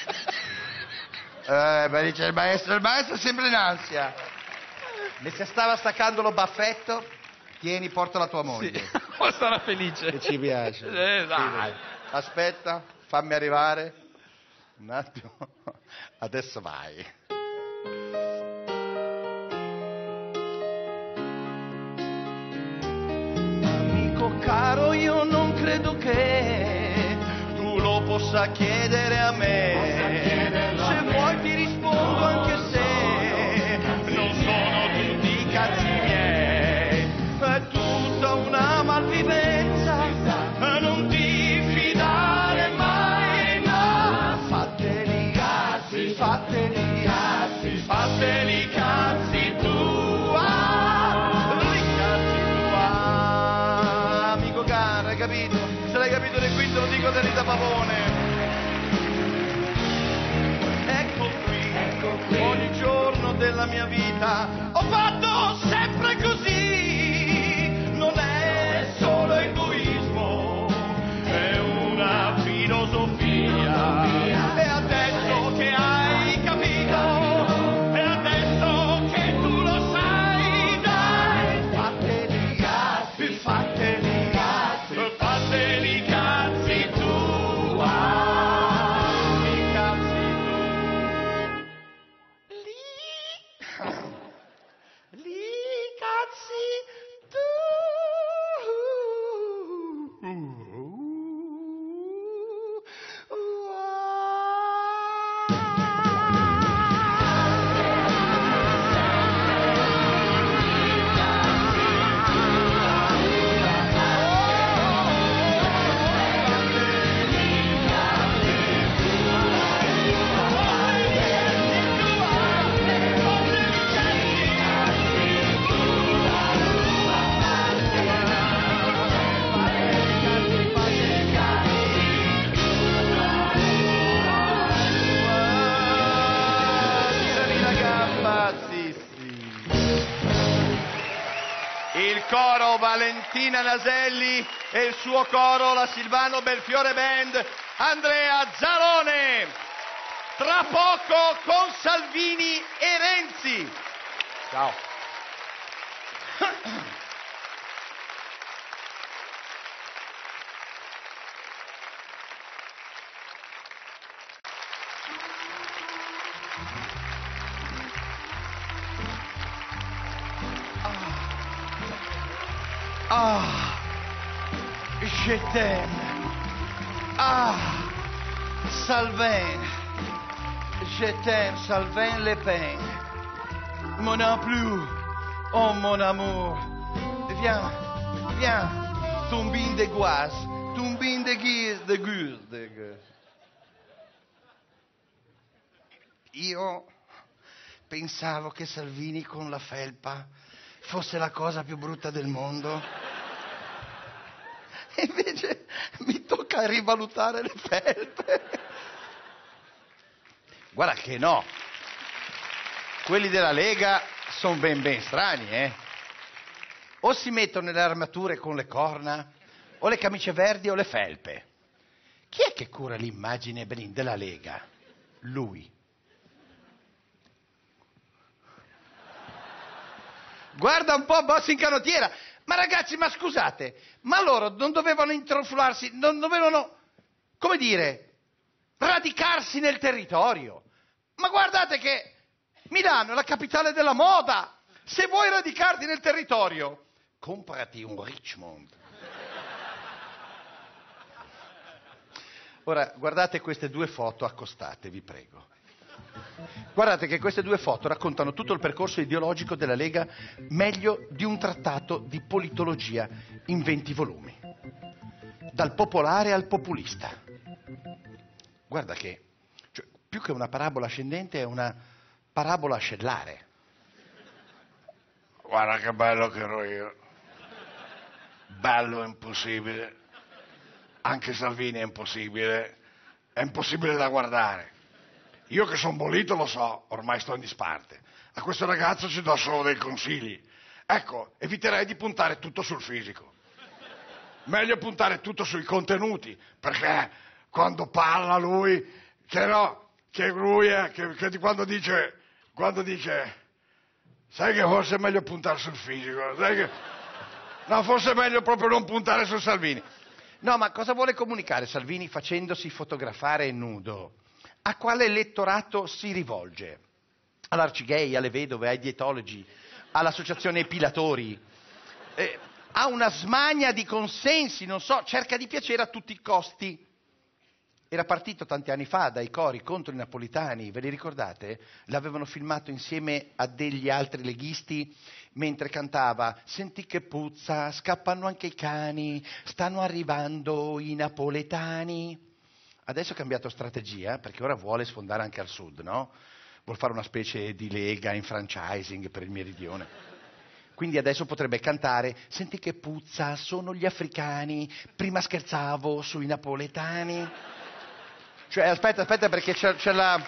Eh, beh, dice il maestro, il maestro è sempre in ansia. Mi si stava staccando lo baffetto. Tieni, porta la tua moglie. Oh, sarà felice. Che ci piace. Eh, dai. Aspetta, fammi arrivare. Un attimo. Adesso vai. Amico caro, io non credo che tu lo possa chiedere a me. Se vuoi ti rispondo anche se non sono tutti i cazzi miei. È tutta una malvivenza, non ti fidare mai, no. Fateli cazzi, fateli cazzi, fateli cazzi tua, li cazzi tua. Amico caro, hai capito? Se l'hai capito del quinto lo dico da Rita Pavone. Ecco qui, ecco qui, ogni giorno della mia vita ho fatto sempre così. Non è solo egoismo, è una filosofia. E adesso che hai capito, e adesso che tu lo sai, dai, fateli cazzi, fateli cazzi, fateli cazzi tua, i cazzi tu. Li, li cazzi Tirami la gamba, sì, sì. Il coro Valentina Naselli e il suo coro la Silvano Belfiore Band, Andrea Zalone. Tra poco con Salvini e Renzi. Ciao. Ah, je t'aime. Ah, Salvin. Je t'aime, Salvin Le Pen. Mon plus. Oh, mon amour. Viens, viens. Tombine de Goise. Tombine de Guise. De Guise. De Guise. Io pensavo che Salvini con la felpa fosse la cosa più brutta del mondo. E invece mi tocca rivalutare le felpe. Guarda che no. Quelli della Lega sono ben ben strani, eh. O si mettono le armature con le corna, o le camicie verdi o le felpe. Chi è che cura l'immagine Benin della Lega? Lui. Guarda un po' boss in canottiera. Ma ragazzi, ma scusate, ma loro non dovevano intrufolarsi, non dovevano, come dire, radicarsi nel territorio. Ma guardate che Milano è la capitale della moda. Se vuoi radicarti nel territorio, comprati un Richmond. Ora, guardate queste due foto accostate, vi prego. Guardate che queste due foto raccontano tutto il percorso ideologico della Lega meglio di un trattato di politologia in venti volumi. Dal popolare al populista. Guarda che, cioè, più che una parabola ascendente è una parabola ascellare. Guarda che bello che ero io. Bello è impossibile. Anche Salvini è impossibile. È impossibile da guardare. Io che sono bollito lo so, ormai sto in disparte. A questo ragazzo ci do solo dei consigli. Ecco, eviterei di puntare tutto sul fisico. Meglio puntare tutto sui contenuti, perché quando parla lui, che no, che lui è, che, che quando dice, quando dice, sai che forse è meglio puntare sul fisico, sai che, no, forse è meglio proprio non puntare su Salvini. No, ma cosa vuole comunicare Salvini facendosi fotografare nudo? A quale elettorato si rivolge? All'arcigay, alle vedove, ai dietologi, all'associazione epilatori? Eh, ha una smania di consensi, non so, cerca di piacere a tutti i costi. Era partito tanti anni fa dai cori contro i napoletani, ve li ricordate? L'avevano filmato insieme a degli altri leghisti mentre cantava «Senti che puzza, scappano anche i cani, stanno arrivando i napoletani». Adesso ha cambiato strategia, perché ora vuole sfondare anche al sud, no? Vuol fare una specie di lega in franchising per il meridione. Quindi adesso potrebbe cantare «Senti che puzza, sono gli africani, prima scherzavo sui napoletani». Cioè, aspetta, aspetta, perché c'è, c'è la...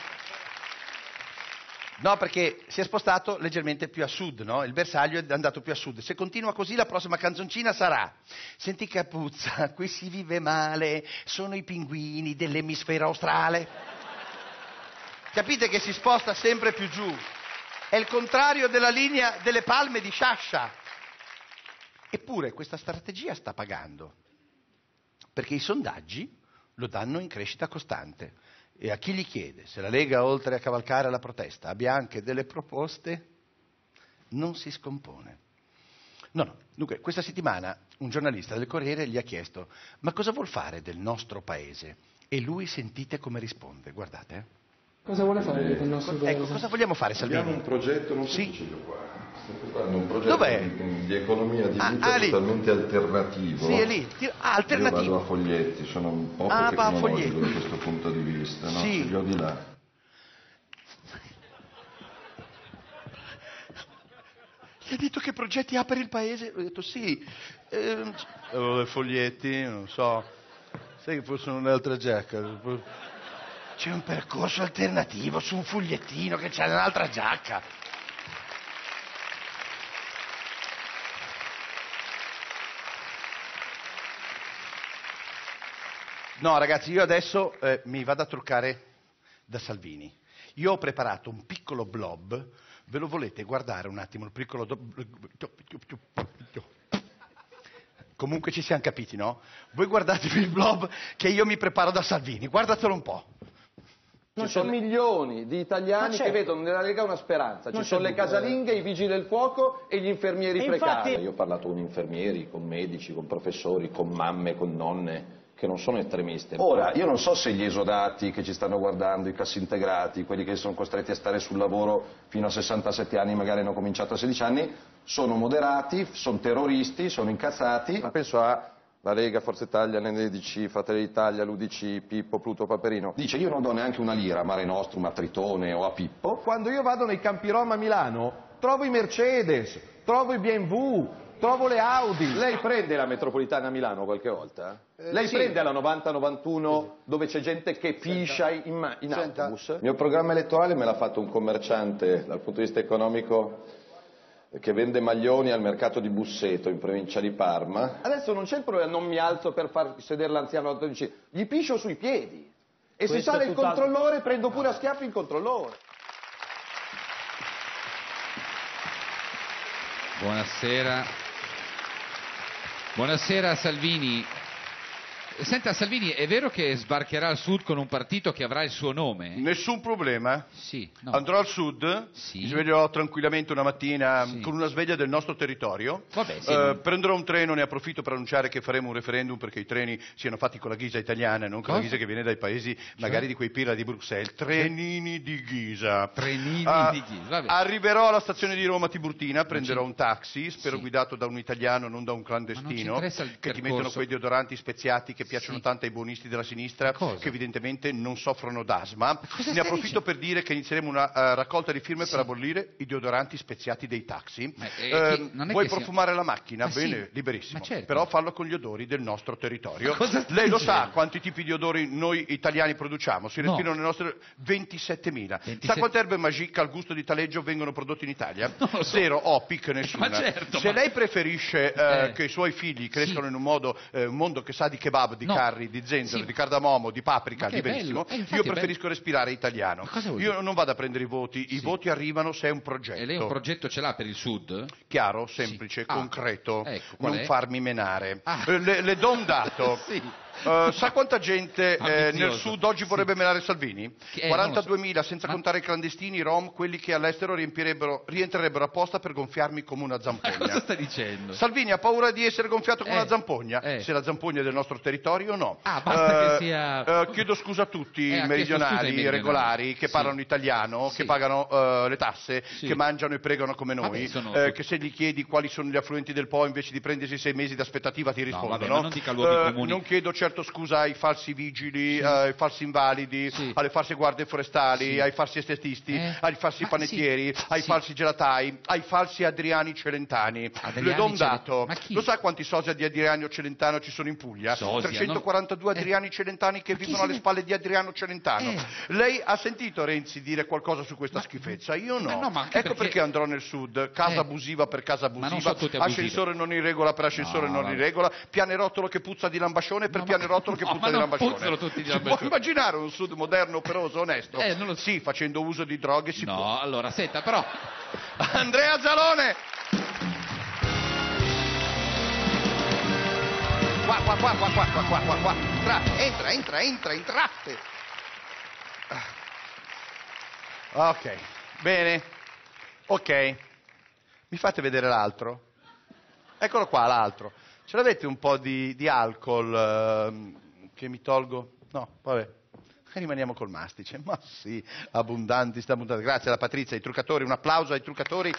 No, perché si è spostato leggermente più a sud, no? Il bersaglio è andato più a sud. Se continua così la prossima canzoncina sarà «Senti che puzza, qui si vive male, sono i pinguini dell'emisfero australe». Capite che si sposta sempre più giù. È il contrario della linea delle palme di Sciascia. Eppure questa strategia sta pagando, perché i sondaggi lo danno in crescita costante. E a chi gli chiede se la Lega, oltre a cavalcare la protesta, abbia anche delle proposte, non si scompone. No, no. Dunque, questa settimana un giornalista del Corriere gli ha chiesto «Ma cosa vuol fare del nostro paese?» E lui sentite come risponde, guardate. Eh. Cosa vuole fare del nostro paese? Ecco, cosa vogliamo fare, Salvini? Abbiamo un progetto, non sì. so qua. Un progetto Dov'è? Di, di economia di ah, vita ah, totalmente alternativo. Sì, è lì. Ah, alternativo. Io vado a Foglietti, sono un po' ah, tecnologico da questo punto di vista, no? Sì. Ci ho di là. Gli ha detto che progetti ha per il paese? Ho detto sì. Eh, avevo Foglietti, non so. Sai che forse un'altra giacca. C'è un percorso alternativo su un fogliettino che c'è un'altra giacca. No, ragazzi, io adesso eh, mi vado a truccare da Salvini. Io ho preparato un piccolo blob, ve lo volete guardare un attimo, il piccolo... Do... Comunque ci siamo capiti, no? Voi guardatevi il blob che io mi preparo da Salvini, guardatelo un po'. Ci sono milioni di italiani che vedono nella Lega una speranza. Ci sono le casalinghe, i vigili del fuoco e gli infermieri precari. Io ho parlato con infermieri, con medici, con professori, con mamme, con nonne che non sono estremiste. Ora, io non so se gli esodati che ci stanno guardando, i cassintegrati, quelli che sono costretti a stare sul lavoro fino a sessantasette anni, magari hanno cominciato a sedici anni, sono moderati, sono terroristi, sono incazzati. Ma penso a la Lega, Forza Italia, N D C, Fratelli d'Italia, l'U D C, Pippo, Pluto, Paperino. Dice io non do neanche una lira a Mare Nostrum, a Tritone o a Pippo. Quando io vado nei campi Rom a Milano trovo i Mercedes, trovo i B M W, trovo le Audi. Lei prende la metropolitana a Milano qualche volta? Eh, Lei sì. prende la novanta novantuno dove c'è gente che piscia in, ma- in autobus? Il mio programma elettorale me l'ha fatto un commerciante dal punto di vista economico che vende maglioni al mercato di Busseto in provincia di Parma. Adesso non c'è il problema, non mi alzo per far sedere l'anziano, gli piscio sui piedi. E se sale il controllore altro. Prendo pure a schiaffi il controllore. Buonasera. Buonasera Salvini. Senta Salvini, è vero che sbarcherà al sud con un partito che avrà il suo nome? Nessun problema. Sì, no. Andrò al sud, Sì. mi sveglierò tranquillamente una mattina Sì. con una sveglia del nostro territorio. Vabbè, sì, Eh, non- Prenderò un treno, ne approfitto per annunciare che faremo un referendum perché i treni siano fatti con la ghisa italiana e non con la Cosa? ghisa che viene dai paesi magari di quei pirla di Bruxelles. Trenini di ghisa. Trenini Ah, di Ghisa, vabbè. Arriverò alla stazione di Roma Tiburtina, prenderò ci- un taxi, spero Sì. guidato da un italiano, non da un Ma clandestino, non ci interessa il che ti percorso. mettono quei deodoranti speziati che piacciono Sì. tanto ai buonisti della sinistra, Cosa? che evidentemente non soffrono d'asma. cosa Ne stai approfitto dicendo? per dire che inizieremo una eh, raccolta di firme Sì. per abolire i deodoranti speziati dei taxi. Ma, eh, Eh, chi- non è vuoi che sia- profumare la macchina? Ma sì. Bene, liberissimo. Ma certo. Però fallo con gli odori del nostro territorio. Ma cosa stai Lei lo dicendo? sa quanti tipi di odori noi italiani produciamo? Si No. respirano nelle nostre ventisettemila. Sa ventisette quante erbe magique al gusto di taleggio vengono prodotte in Italia? Non lo so. Zero, o pic nessuna. Ma certo, Se ma- lei preferisce eh, Eh. che i suoi figli crescano Sì. in un modo, eh, un mondo che sa di kebab, di No. carri, di zenzero, Sì. di cardamomo, di paprika, Ma che liberissimo, bello. Eh, infatti io è bello. preferisco respirare italiano. Ma cosa vuol Io dire? non vado a prendere i voti, i Sì. voti arrivano se è un progetto. E lei un progetto ce l'ha per il sud? Chiaro, semplice, Ah, concreto, ecco, qual non è? farmi menare. Ah. Eh, Le, le do un dato. Sì. Eh, sa quanta gente eh, nel Ambizioso. sud oggi Sì. vorrebbe menare Salvini? Che- eh, quarantaduemila, senza Ma- contare i clandestini, i rom, quelli che all'estero riempirebbero- rientrerebbero apposta per gonfiarmi come una Ma zampogna. cosa sta dicendo? Salvini ha paura di essere gonfiato come Eh, una zampogna? eh. Se la zampogna è del nostro territorio, no. Ah, basta che Eh, sia- eh, chiedo scusa a tutti Eh, i ha chiesto scusa ai meridionali meridionali. regolari che Sì. parlano italiano, Sì. che pagano eh, le tasse, Sì. che mangiano e pregano come noi, Vabbè, sono- eh, che se gli chiedi quali sono gli affluenti del Po invece di prendersi sei mesi d'aspettativa ti rispondono. vabbè, ma non dica luoghi comuni. Non chiedo certo scusa ai falsi vigili, eh, ai falsi invalidi, Sì. alle false guardie forestali, Sì. ai falsi estetisti, Eh? ai falsi Ma panettieri, sì. ai Sì. falsi gelatai, ai falsi Adriani Celentani. Adriani Le do un Celen- dato. Ma chi? Lo sa quanti sosia di Adriano Celentano ci sono in Puglia? Sosia, trecentoquarantadue non- Adriani Celentani che ma chi vivono se alle ne- spalle di Adriano Celentano. Eh. Lei ha sentito Renzi dire qualcosa su questa Ma- schifezza? Io no. Ma no, ma anche ecco perché- perché... andrò nel sud. Casa Eh. abusiva per casa Ma non abusiva, sono tutte abusive. ascensore non in regola per ascensore No, non vabbè. in regola, pianerottolo che puzza di lambascione per No, ma- pianerottolo che no, puzza ma di non lambascione. puzzano tutti di Si lambascione. può immaginare un sud moderno, operoso, onesto? Eh, non lo so. Sì, facendo uso di droghe si può. No, allora, senta, però... Andrea Zalone! Qua, qua, qua, qua, qua, qua, qua, qua, qua. Entra, entra, entra, entra, entrate. Ok, bene. Ok. Mi fate vedere l'altro? Eccolo qua, l'altro. Ce l'avete un po' di, di alcol ehm, che mi tolgo? No, vabbè. Rimaniamo col mastice. Ma sì, abbondanti, sta abbondante. Grazie alla Patrizia, ai truccatori, un applauso ai truccatori.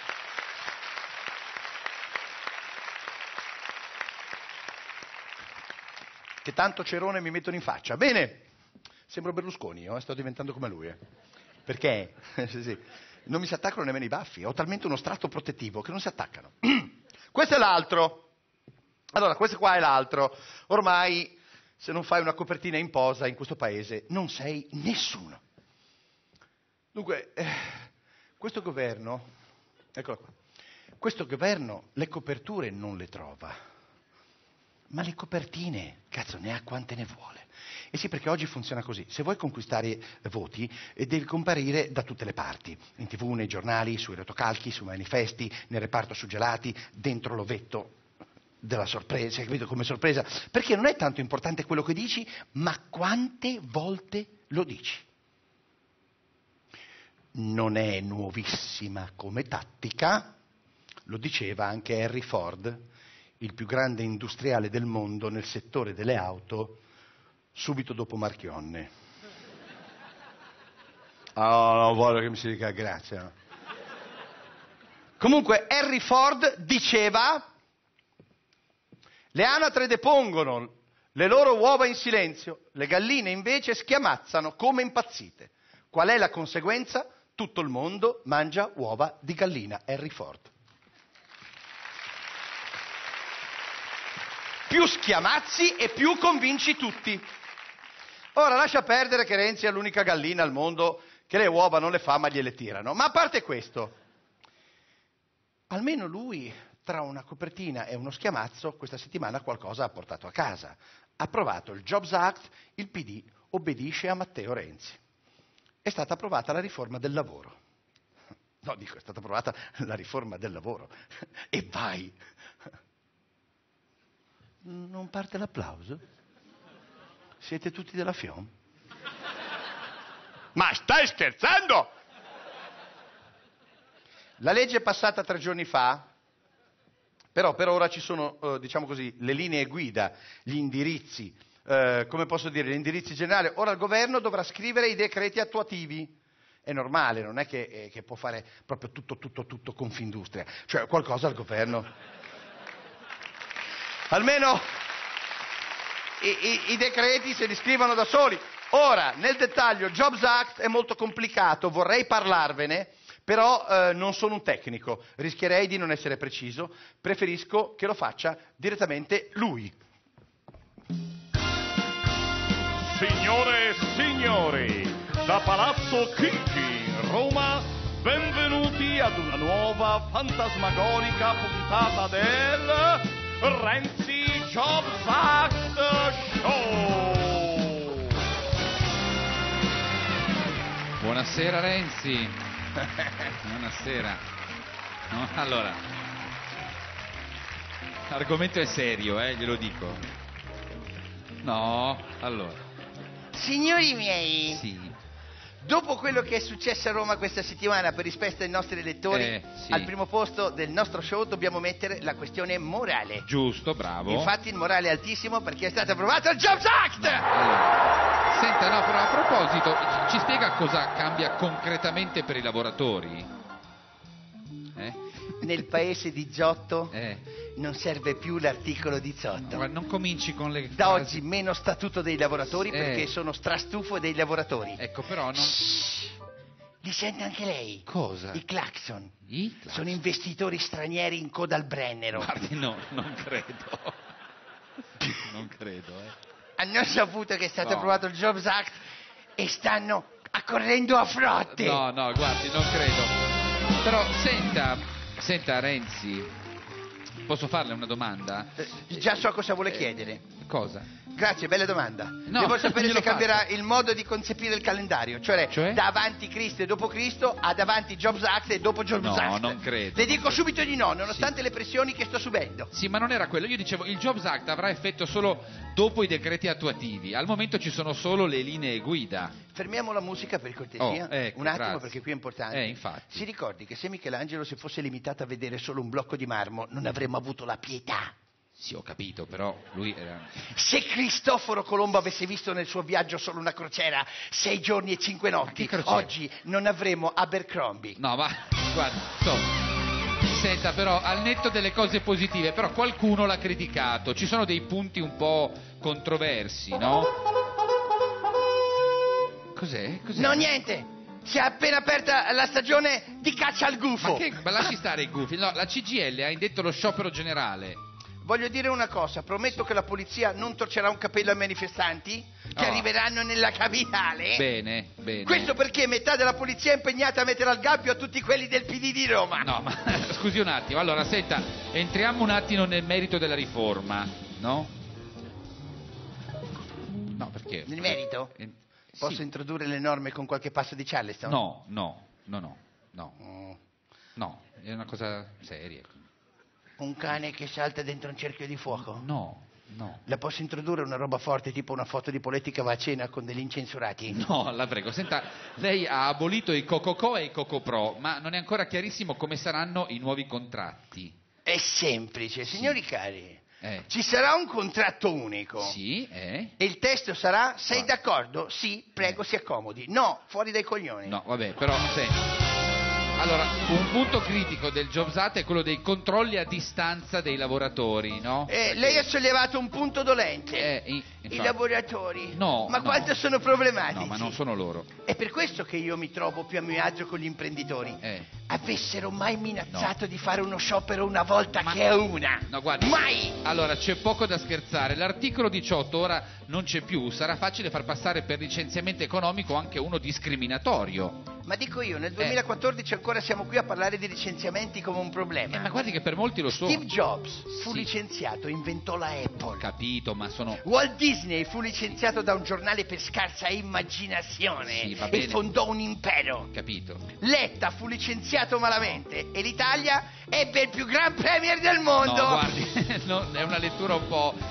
Che tanto cerone mi mettono in faccia. Bene, sembro Berlusconi, io, eh, sto diventando come lui. Eh. Perché? Sì, sì. Non mi si attaccano nemmeno i baffi, ho talmente uno strato protettivo che non si attaccano. Questo è l'altro. Allora, questo qua è l'altro. Ormai, se non fai una copertina in posa in questo paese, non sei nessuno. Dunque, eh, questo governo, eccolo qua, questo governo le coperture non le trova. Ma le copertine, cazzo, ne ha quante ne vuole. E sì, perché oggi funziona così. Se vuoi conquistare voti, eh, devi comparire da tutte le parti. In tv, nei giornali, sui rotocalchi, sui manifesti, nel reparto suggelati, dentro l'ovetto della sorpresa, capito? Come sorpresa. Perché non è tanto importante quello che dici, ma quante volte lo dici. Non è nuovissima come tattica, lo diceva anche Henry Ford, il più grande industriale del mondo nel settore delle auto, subito dopo Marchionne. Oh, non voglio che mi si dica grazie. No. Comunque, Henry Ford diceva: le anatre depongono le loro uova in silenzio, le galline invece schiamazzano come impazzite. Qual è la conseguenza? Tutto il mondo mangia uova di gallina. Henry Ford. Più schiamazzi e più convinci tutti. Ora lascia perdere che Renzi è l'unica gallina al mondo che le uova non le fa ma gliele tirano. Ma a parte questo, almeno lui tra una copertina e uno schiamazzo questa settimana qualcosa ha portato a casa. Ha approvato il Jobs Act, il P D obbedisce a Matteo Renzi. È stata approvata la riforma del lavoro. No, dico, è stata approvata la riforma del lavoro. E vai! Non parte l'applauso? Siete tutti della F I O M? Ma stai scherzando? La legge è passata tre giorni fa, però per ora ci sono, eh, diciamo così, le linee guida, gli indirizzi, eh, come posso dire, gli indirizzi generali. Ora il governo dovrà scrivere i decreti attuativi. È normale, non è che, eh, che può fare proprio tutto, tutto, tutto Confindustria. Cioè qualcosa il governo... Almeno i, i, i decreti se li scrivono da soli. Ora, nel dettaglio, Jobs Act è molto complicato, vorrei parlarvene, però eh, non sono un tecnico, rischierei di non essere preciso, preferisco che lo faccia direttamente lui. Signore e signori, da Palazzo Chigi, Roma, benvenuti ad una nuova fantasmagorica puntata del Renzi Jobs Act Show. Buonasera Renzi. Buonasera. No, allora, l'argomento è serio, eh, glielo dico. No, allora. Signori miei, Sì. dopo quello che è successo a Roma questa settimana per rispetto dei nostri elettori, Eh, sì. al primo posto del nostro show dobbiamo mettere la questione morale. Giusto, bravo. Infatti il morale è altissimo perché è stato approvato il Jobs Act! Allora, senta, no, però a proposito, ci ci spiega cosa cambia concretamente per i lavoratori? Eh? Nel paese di Giotto Eh. non serve più l'articolo diciotto. Guarda, non cominci con le Da frasi- oggi meno statuto dei lavoratori Eh. perché sono strastufo dei lavoratori. Ecco, però non... Li sente anche lei? Cosa? I clacson. I clacson? Sono investitori stranieri in coda al Brennero. Guardi, no, non credo. Non credo, eh. Hanno saputo che è stato No. approvato il Jobs Act e stanno accorrendo a frotte. No, no, guardi, non credo. Però, senta, senta Renzi, posso farle una domanda? Eh, già so cosa vuole chiedere. Cosa? Grazie, bella domanda. No, Devo sapere glielo se cambierà faccio. il modo di concepire il calendario, cioè, Cioè? da avanti Cristo e dopo Cristo ad avanti Jobs Act e dopo Jobs No, Act. non credo. Le dico subito di no, nonostante le pressioni che sto subendo. Sì, ma non era quello. Io dicevo, il Jobs Act avrà effetto solo dopo i decreti attuativi. Al momento ci sono solo le linee guida. Fermiamo la musica per cortesia, Oh, ecco, un attimo grazie. perché qui è importante. Eh, infatti. Si ricordi che se Michelangelo si fosse limitato a vedere solo un blocco di marmo non avremmo avuto la pietà. Sì, ho capito, però lui era... Se Cristoforo Colombo avesse visto nel suo viaggio solo una crociera, sei giorni e cinque notti, crociera? oggi non avremmo Abercrombie. No, ma guarda, insomma, senta, però, al netto delle cose positive, però qualcuno l'ha criticato. Ci sono dei punti un po' controversi, no? Cos'è? Cos'è? No, niente! Si è appena aperta la stagione di caccia al gufo. Ma che... Ma lasci stare i gufi. No, la C G I L ha indetto lo sciopero generale. Voglio dire una cosa, prometto che la polizia non torcerà un capello ai manifestanti che Oh. arriveranno nella capitale. Bene, bene. Questo perché metà della polizia è impegnata a mettere al gabbio a tutti quelli del P D di Roma. No, ma scusi un attimo. Allora, senta, entriamo un attimo nel merito della riforma, no? No, perché? Nel merito? Eh, Posso sì. introdurre le norme con qualche passo di Charleston? No, no, no, no, no. Mm. No, è una cosa seria. Un cane che salta dentro un cerchio di fuoco? No, no. La posso introdurre una roba forte, tipo una foto di Poletti che va a cena con degli incensurati? No, la prego. Senta, lei ha abolito i Cococò e i Cocopro, ma non è ancora chiarissimo come saranno i nuovi contratti. È semplice, signori cari. Eh. Ci sarà un contratto unico. Sì, eh? E il testo sarà: sei d'accordo? Sì, prego, si accomodi. No, fuori dai coglioni. No, vabbè, però, senta. Allora, un punto critico del Jobs Act è quello dei controlli a distanza dei lavoratori, no? Eh, lei ha sollevato un punto dolente. Eh, i- I infatti. lavoratori. No, Ma no. quanto sono problematici. No, ma non sono loro. È per questo che io mi trovo più a mio agio con gli imprenditori. Eh. Avessero mai minacciato di fare uno sciopero una volta che è una. No, guardi. Mai! Allora, c'è poco da scherzare. L'articolo diciotto ora non c'è più. Sarà facile far passare per licenziamento economico anche uno discriminatorio. Ma dico io, nel duemilaquattordici ancora siamo qui a parlare di licenziamenti come un problema. Eh, ma guardi che per molti lo sono. Steve Jobs fu Sì. licenziato, inventò la Apple. Capito, ma sono... Walt Disney fu licenziato da un giornale per scarsa immaginazione Sì, va e bene. fondò un impero. Capito. Letta fu licenziato malamente e l'Italia ebbe il più gran premier del mondo. No, guardi, no, è una lettura un po'...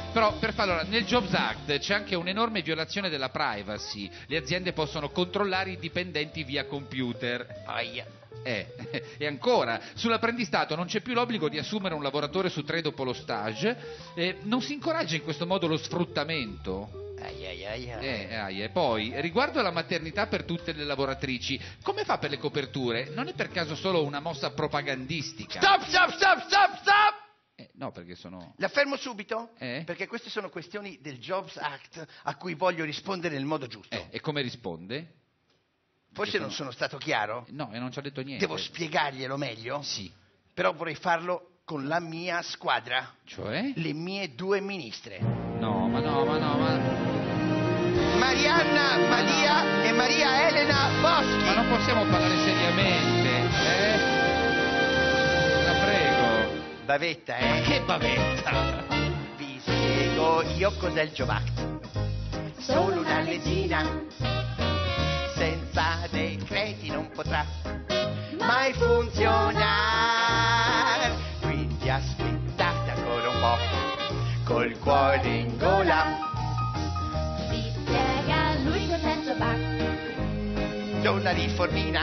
Però per fare, allora, nel Jobs Act c'è anche un'enorme violazione della privacy. Le aziende possono controllare i dipendenti via computer. Aia. Eh, e ancora, sull'apprendistato non c'è più l'obbligo di assumere un lavoratore su tre dopo lo stage, eh, non si incoraggia in questo modo lo sfruttamento. Ai, ai, ai, ai. Eh, ai, e poi, riguardo alla maternità per tutte le lavoratrici, come fa per le coperture? Non è per caso solo una mossa propagandistica? Stop, stop, stop, stop, stop! Eh, no, perché sono... La fermo subito? Eh? Perché queste sono questioni del Jobs Act a cui voglio rispondere nel modo giusto. Eh, e come risponde? Forse sono... non sono stato chiaro? No, e non ci ha detto niente. Devo spiegarglielo meglio? Sì. Però vorrei farlo con la mia squadra. Cioè? Le mie due ministre. No, ma no, ma no, ma... Marianna Malia no. e Maria Elena Boschi. Ma non possiamo parlare seriamente, eh? La prego. Bavetta, eh? Ma che bavetta? Vi spiego io cos'è il Jobs Act. Solo una legina senza decreti non potrà mai funzionare. Quindi aspettate ancora un po', col cuore in gola. Vi spiega lui cos'è il Jobs Act. Una riformina,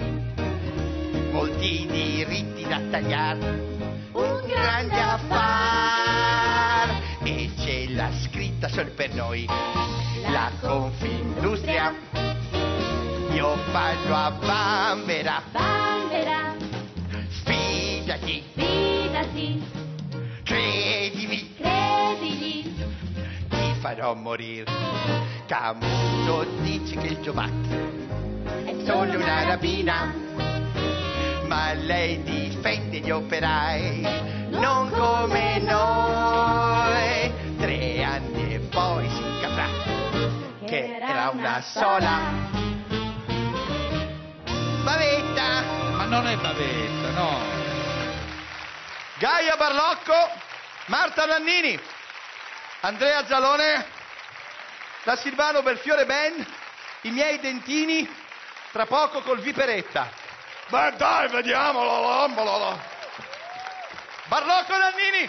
molti diritti da tagliare, un grande affare, e ce l'ha scritta solo per noi la Confindustria. Io parlo a Bambera, Bambera, sfidati, fidati, credimi, credigli, ti farò morire. Camuso dice che il Jobs Act è solo una rapina, ma lei difende gli operai, non come noi. Tre anni e poi si capirà che era una sola bavetta. Ma non è bavetta, no. Gaia Barlocco, Marta Nannini, Andrea Zalone, la Silvano Belfiore Band, i miei dentini, tra poco col Viperetta. Beh dai, vediamolo, lombolo. Barlocco Nannini.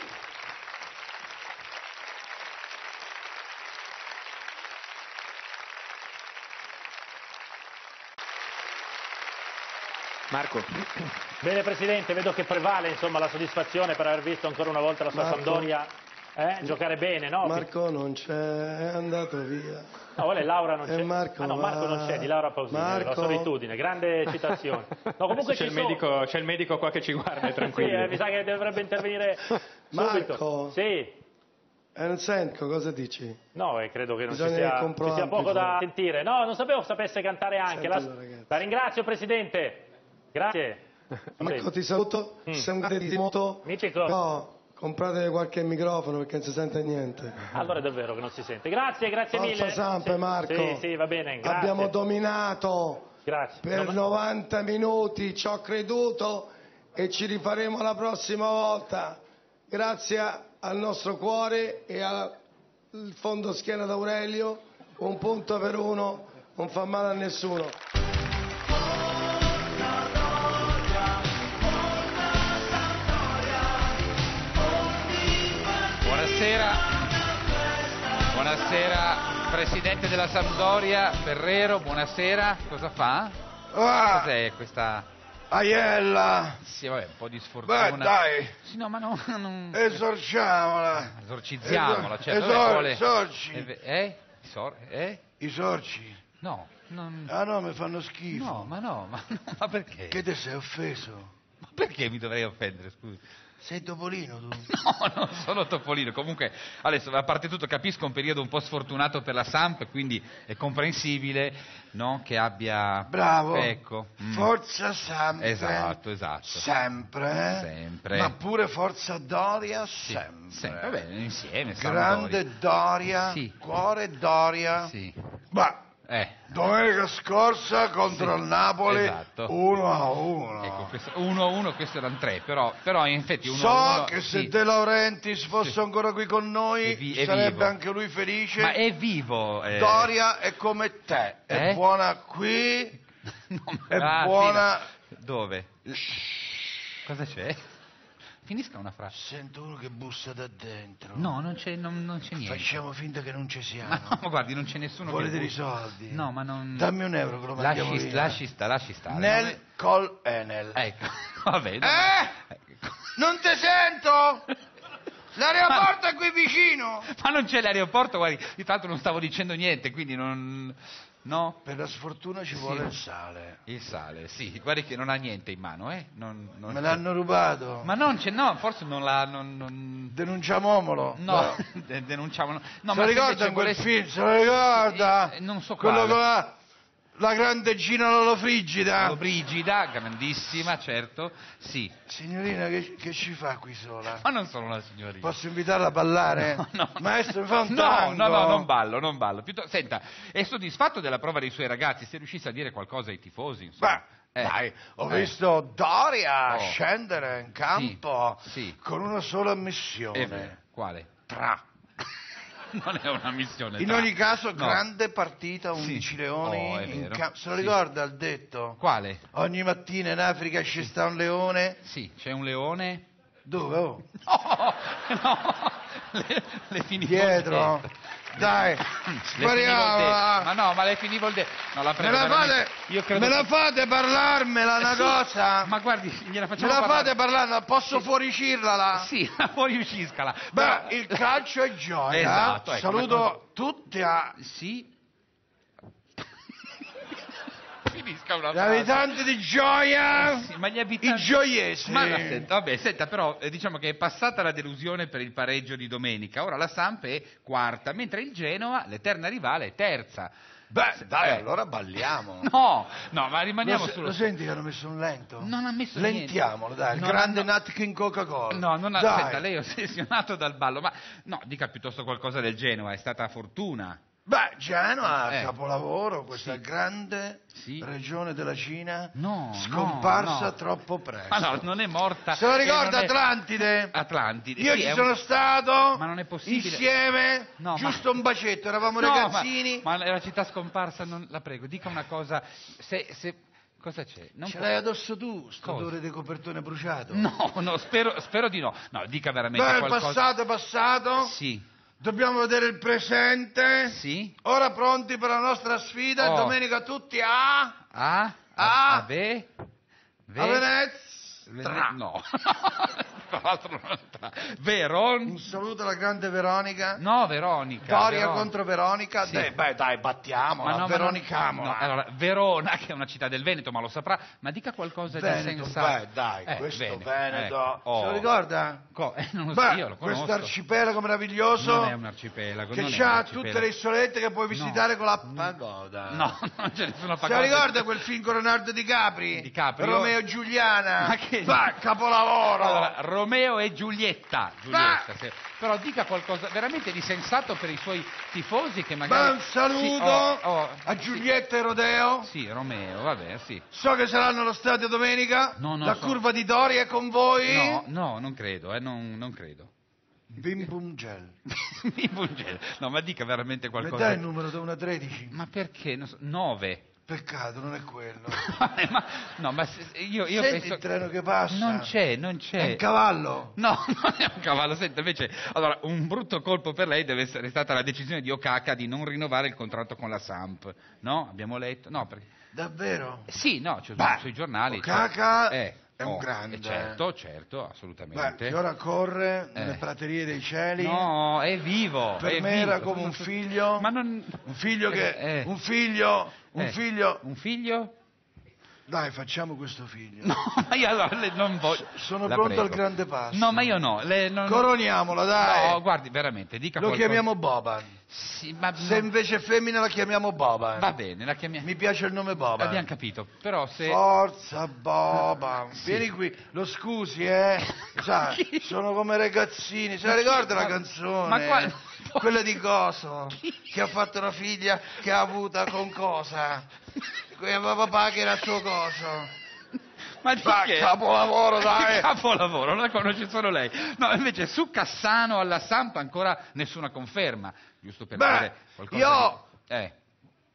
Marco. Bene Presidente, vedo che prevale insomma la soddisfazione per aver visto ancora una volta la sua Marco. Sampdoria eh, giocare bene, no? Marco non c'è, è andato via. No, vuole Laura non c'è. E Marco ah, no, Marco va... non c'è, di Laura Pausini, Marco... la solitudine, grande citazione. No, comunque c'è, ci il medico, c'è il medico qua che ci guarda, è tranquillo. Sì, eh, mi sa che dovrebbe intervenire subito. Marco. Sì. Eh, non sento, cosa dici? No, eh, credo che non ci Bisogna sia, che compro ci sia poco da amplifico. sentire. No, non sapevo sapesse cantare anche. La, Sentilo, ragazzi. la ringrazio Presidente. Grazie. Marco, ti saluto, Mm. sei un grande moto, Micico. però comprate qualche microfono perché non si sente niente. Allora è davvero che non si sente. Grazie, grazie Forza mille. Samp, Sì, Marco. Sì, sì, va bene, grazie. Abbiamo dominato Grazie. per No, ma- novanta minuti, ci ho creduto e ci rifaremo la prossima volta. Grazie al nostro cuore e al fondo schiena d'Aurelio, un punto per uno, non fa male a nessuno. Buonasera, buonasera Presidente della Sampdoria, Ferrero, buonasera, cosa fa? Ah, Cos'è questa... Aiella, Sì, vabbè, un po' di sfortuna. beh dai, Sì, no, ma no, non... esorciamola. Esorcizziamola, certo. Esor- vabbè, vuole- esorci. Eh, ve- Eh? Sor- eh? I sorci. No, non... Ah no, mi fanno schifo. No, ma no, ma, no, ma perché? Che te sei offeso? Ma perché mi dovrei offendere, scusi? Sei Topolino tu? No, non sono Topolino. Comunque, adesso, a parte tutto, capisco un periodo un po' sfortunato per la Samp, quindi è comprensibile, no, che abbia... Bravo. Ecco. mm. Forza sempre. Esatto, esatto. Sempre. Sempre. Ma pure Forza Doria Sì, sempre. sempre. Va bene, insieme. Grande Doria. Sì. Cuore Doria. Sì. Ma Eh. domenica scorsa contro Sì. il Napoli Esatto. uno a uno. Ecco, questo, uno a uno, questo erano tre, però, però in effetti uno So a uno... che se sì. De Laurentiis fosse Sì. ancora qui con noi È vi- è sarebbe vivo. anche lui felice. Ma è vivo. eh. Doria è come te, è Eh? buona qui, No, è ah, sì, buona... no. Dove? Cosa c'è? Finisca una frase. Sento uno che bussa da dentro. No, non c'è, non, non c'è niente. Facciamo finta che non ci siamo. Ma no, ma guardi, non c'è nessuno Volete che... i soldi? No, ma non... Dammi un euro che lo mandiamo lasci, via. lasci sta, lasci stare. Nel non è- col Enel. Ecco, va bene. Eh? Non te sento? L'aeroporto è qui vicino. Ma non c'è l'aeroporto, guardi, io tra l'altro non stavo dicendo niente, quindi non... No? Per la sfortuna ci Sì. vuole il sale. Il sale, sì, guardi che non ha niente in mano, eh? Non, non Me c'è. l'hanno rubato. Ma non c'è, no, forse non l'ha... Non, non... Denunciamolo. No, de- denunciamolo. No, se lo se ricorda invece in quel volesse- film? Se lo ricorda? Eh, non so Quello quale. con la, la grande Gina Lollobrigida. Lollobrigida, grandissima, certo, sì. Signorina, che, che ci fa qui sola? Ma non sono una signorina. Posso invitarla a ballare? No, no. Maestro, mi fa un No, tango. no, no, non ballo, non ballo. Piuttosto, senta, è soddisfatto della prova dei suoi ragazzi? Se riuscisse a dire qualcosa ai tifosi, insomma. Beh, Eh, dai, ho eh. visto Doria Oh. scendere in campo Sì, sì. con una sola missione. È vero. Quale? Tra. Non è una missione. In tra. ogni caso, No. grande partita, undici Sì. leoni. Oh, è in vero. campo. Se lo Sì. ricorda il detto? Quale? Ogni mattina in Africa ci sta un leone. Sì, c'è un leone. Dove? Oh? No, no, le, le finivo il Dietro. detto. Dai, Le finivo il detto. spariamola. Ma no, ma le finivo il detto. No, la Me prego, la veramente. fate, Io credo me la che- fate parlarmela una Sì, cosa? Ma guardi, gliela Me facciamo la parlare. fate parlare? Posso fuoricirla? Sì, fuori usciscala. Beh, il calcio è gioia. Esatto, ecco, Saluto una cosa- tutti a... Sì. Finisca una gli frase. abitanti di Gioia, Sì, ma gli abitanti... i gioiesi. Ma la senta, vabbè, senta, però eh, diciamo che è passata la delusione per il pareggio di domenica. Ora la Samp è quarta, mentre il Genoa, l'eterna rivale, è terza. Beh, dai, Eh. allora balliamo. No, no, ma rimaniamo lo, sullo... lo senti che hanno messo un lento? Non ha messo Lentiamolo, niente. dai, il Non grande hanno- Nat King Coca-Cola. No, non ha... Dai. Senta, lei è ossessionato dal ballo, ma no, dica piuttosto qualcosa del Genoa, è stata fortuna. Beh, Genoa, Eh. capolavoro, questa Sì. grande Sì. regione della Cina, No, scomparsa no, no. troppo presto. Ma no, non è morta. Se lo ricorda e non è- Atlantide? Atlantide. Io sì, ci è un- sono stato, Ma non è possibile. insieme, No, ma- giusto un bacetto, eravamo No, ragazzini. Ma, ma la città scomparsa, non... la prego, dica una cosa. Se, se... Cosa c'è? Non Ce può- l'hai addosso tu, sto Cosa? odore di copertone bruciato? No, no, spero, spero di no. No, dica veramente Beh, il qualcosa. passato è passato, Sì, dobbiamo vedere il presente. sì. Ora pronti per la nostra sfida, Oh. domenica tutti a... A? Ah. A, Ve? Ve? a Venezia. Vene- No. Tra l'altro non tra. Veron? Un saluto alla grande Veronica. No, Veronica. Doria Veron- contro Veronica. Sì. Dai, beh, dai, battiamola, Ma no, ma Veronicamola. no, allora, Verona, che è una città del Veneto, ma lo saprà, ma dica qualcosa Veneto, di sensato. beh, dai, Eh, questo Veneto, Veneto. ecco. Oh. Se lo ricorda? Co- eh, non lo Beh, so, io lo conosco. questo arcipelago meraviglioso Non è un arcipelago. che non è un ha arcipelago. tutte le isolette che puoi No. visitare con la pagoda. No, non c'è nessuna Se pagoda. lo ricorda quel film con Leonardo DiCaprio? DiCaprio? Romeo e Giuliana. Ma che- Beh, capolavoro. Allora, Romeo e Giulietta. Giulietta, sì. Però dica qualcosa veramente di sensato per i suoi tifosi che magari... Beh, un saluto Sì, oh, oh, a Giulietta e Rodeo. Sì, Romeo, vabbè, sì. So che saranno allo stadio domenica. No, no, la so- curva di Doria è con voi. No, no, non credo, eh, non, non credo. Bim bum gel. Mi punge- No, ma dica veramente Mi qualcosa. dai il numero da uno a tredici? Ma perché? Non so, nove. Peccato, non è quello. Vabbè, ma, no, ma se- io, io Senti penso... il treno che passa? Non c'è, non c'è. È un cavallo. No, non è un cavallo. Senta, invece, allora, un brutto colpo per lei deve essere stata la decisione di Okaka di non rinnovare il contratto con la Samp. No? Abbiamo letto? No, perché... Davvero? Sì, no, c'è Beh, sui giornali. Okaka cioè- eh, è un oh, grande. eh, certo, certo, Beh, assolutamente. che ora corre nelle Eh. praterie dei cieli. No, è vivo. Per è me vivo. era come un figlio. Ma non... Un figlio che... Eh, eh. Un figlio... Un Eh. figlio... Un figlio? Dai, facciamo questo figlio. No, ma io allora le- non voglio. Sono La pronto prego. al grande passo. No, ma io no. Le, non... Coroniamola, dai. No, guardi, veramente, dica Lo qualcosa. chiamiamo Boban. Sì, ma Se no. invece è femmina la chiamiamo Boban. Va bene, la chiamiamo. Mi piace il nome Boban. Abbiamo capito, però se... Forza Boban. Sì. Vieni qui. Lo scusi, eh. Sai, sono come ragazzini. Se la ricorda la Ma- canzone? ma qua- Quella di Coso. Che ha fatto una figlia che ha avuta con cosa? Quel papà che era il suo coso. Ma di Dai, che? capolavoro, dai. Capolavoro, la conosce solo lei. No, invece su Cassano alla Samp ancora nessuna conferma. Giusto per Beh, dire qualcosa io- di... Eh,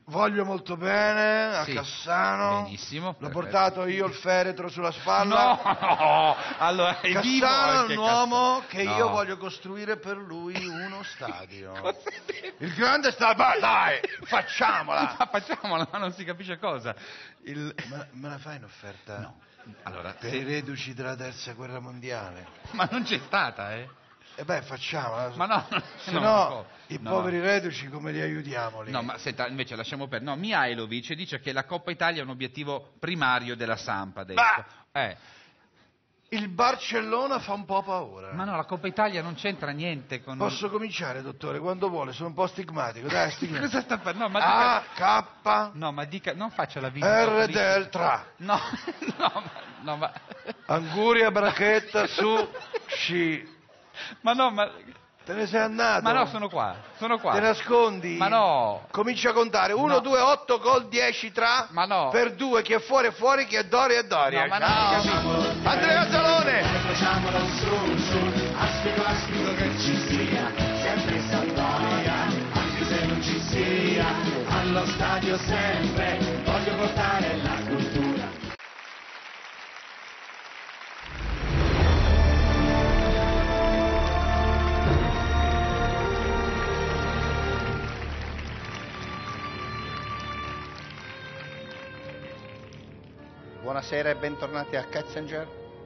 voglio molto bene a Sì, Cassano. benissimo, L'ho perfetto. portato io il feretro sulla spalla. No, no, allora è vivo Cassano è anche un uomo Cassano. che No. io voglio costruire per lui uno stadio. Il grande stadio. Dai, dai, facciamola. Ma facciamola, ma non si capisce cosa. Il... Ma, me la fai un'offerta? No. Allora, Per se- i reduci della terza guerra mondiale. Ma non c'è stata, eh? E beh, facciamola. Ma no, Se no, no, no. i No. poveri reduci come li aiutiamo lì? No, ma senta, invece lasciamo perdere. No, Mihailovic dice che la Coppa Italia è un obiettivo primario della Samp adesso. Eh. Il Barcellona fa un po' paura. Ma no, la Coppa Italia non c'entra niente con... Posso cominciare, dottore, quando vuole, sono un po' stigmatico. Dai, stigmatico. Cosa sta per... No, ma A, dica... K, No, ma dica... Non faccia la visita. R turistica. del Tra. No, no, ma... No, ma... Anguria, brachetta, su, sci. Ma no, ma... Te ne sei andato? Ma no, sono qua, sono qua. Te nascondi? Ma no. Comincia a contare. uno, No. due, otto, gol, dieci, tra. Ma no. Per due, chi è fuori è fuori, chi è Doria è Doria. No, ma no, Ciao. capito. Andrea Zalone. Facciamolo su, su, aspiro, aspiro che ci sia, sempre Sampdoria, anche se non ci sia, allo stadio sempre, voglio portare la cultura. Buonasera e bentornati a Ketzinger,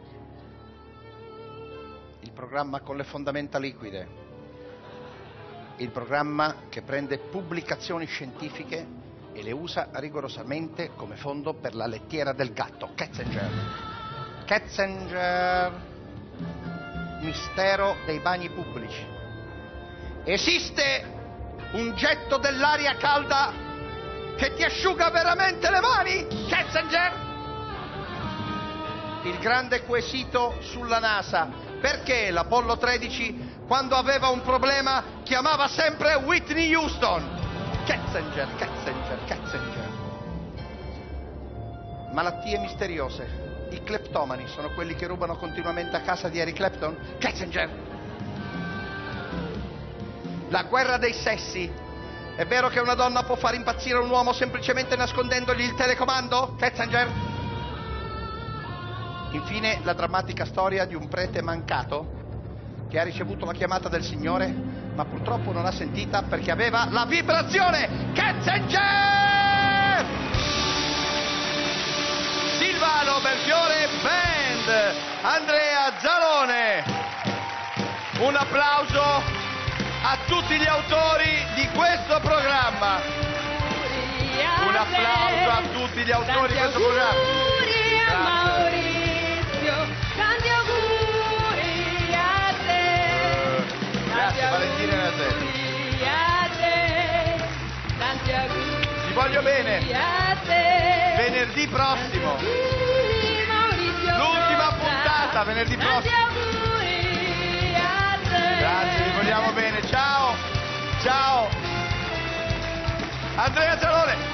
il programma con le fondamenta liquide, il programma che prende pubblicazioni scientifiche e le usa rigorosamente come fondo per la lettiera del gatto. Ketzinger. Ketzinger, mistero dei bagni pubblici. Esiste un getto dell'aria calda che ti asciuga veramente le mani? Ketzinger? Il grande quesito sulla NASA: perché l'Apollo tredici, quando aveva un problema, chiamava sempre Whitney Houston? Ketzinger, Ketzinger, Ketzinger. Malattie misteriose. I cleptomani sono quelli che rubano continuamente a casa di Eric Clapton? Ketzinger. La guerra dei sessi. È vero che una donna può far impazzire un uomo semplicemente nascondendogli il telecomando? Ketzinger. Infine, la drammatica storia di un prete mancato che ha ricevuto la chiamata del Signore, ma purtroppo non ha sentita perché aveva la vibrazione. Ketzinger! Silvano Belfiore Band, Andrea Zalone. Un applauso a tutti gli autori di questo programma. Un applauso a tutti gli autori di questo programma. Grazie. Tanti auguri a te. Grazie Valentina e a te. A te. Tanti auguri. Ti voglio bene. A te. Venerdì prossimo. Auguri, Maurizio L'ultima Costa. puntata, venerdì Tanti prossimo. auguri a te. Grazie, vi vogliamo bene. Ciao. Ciao. Andrea Zalone.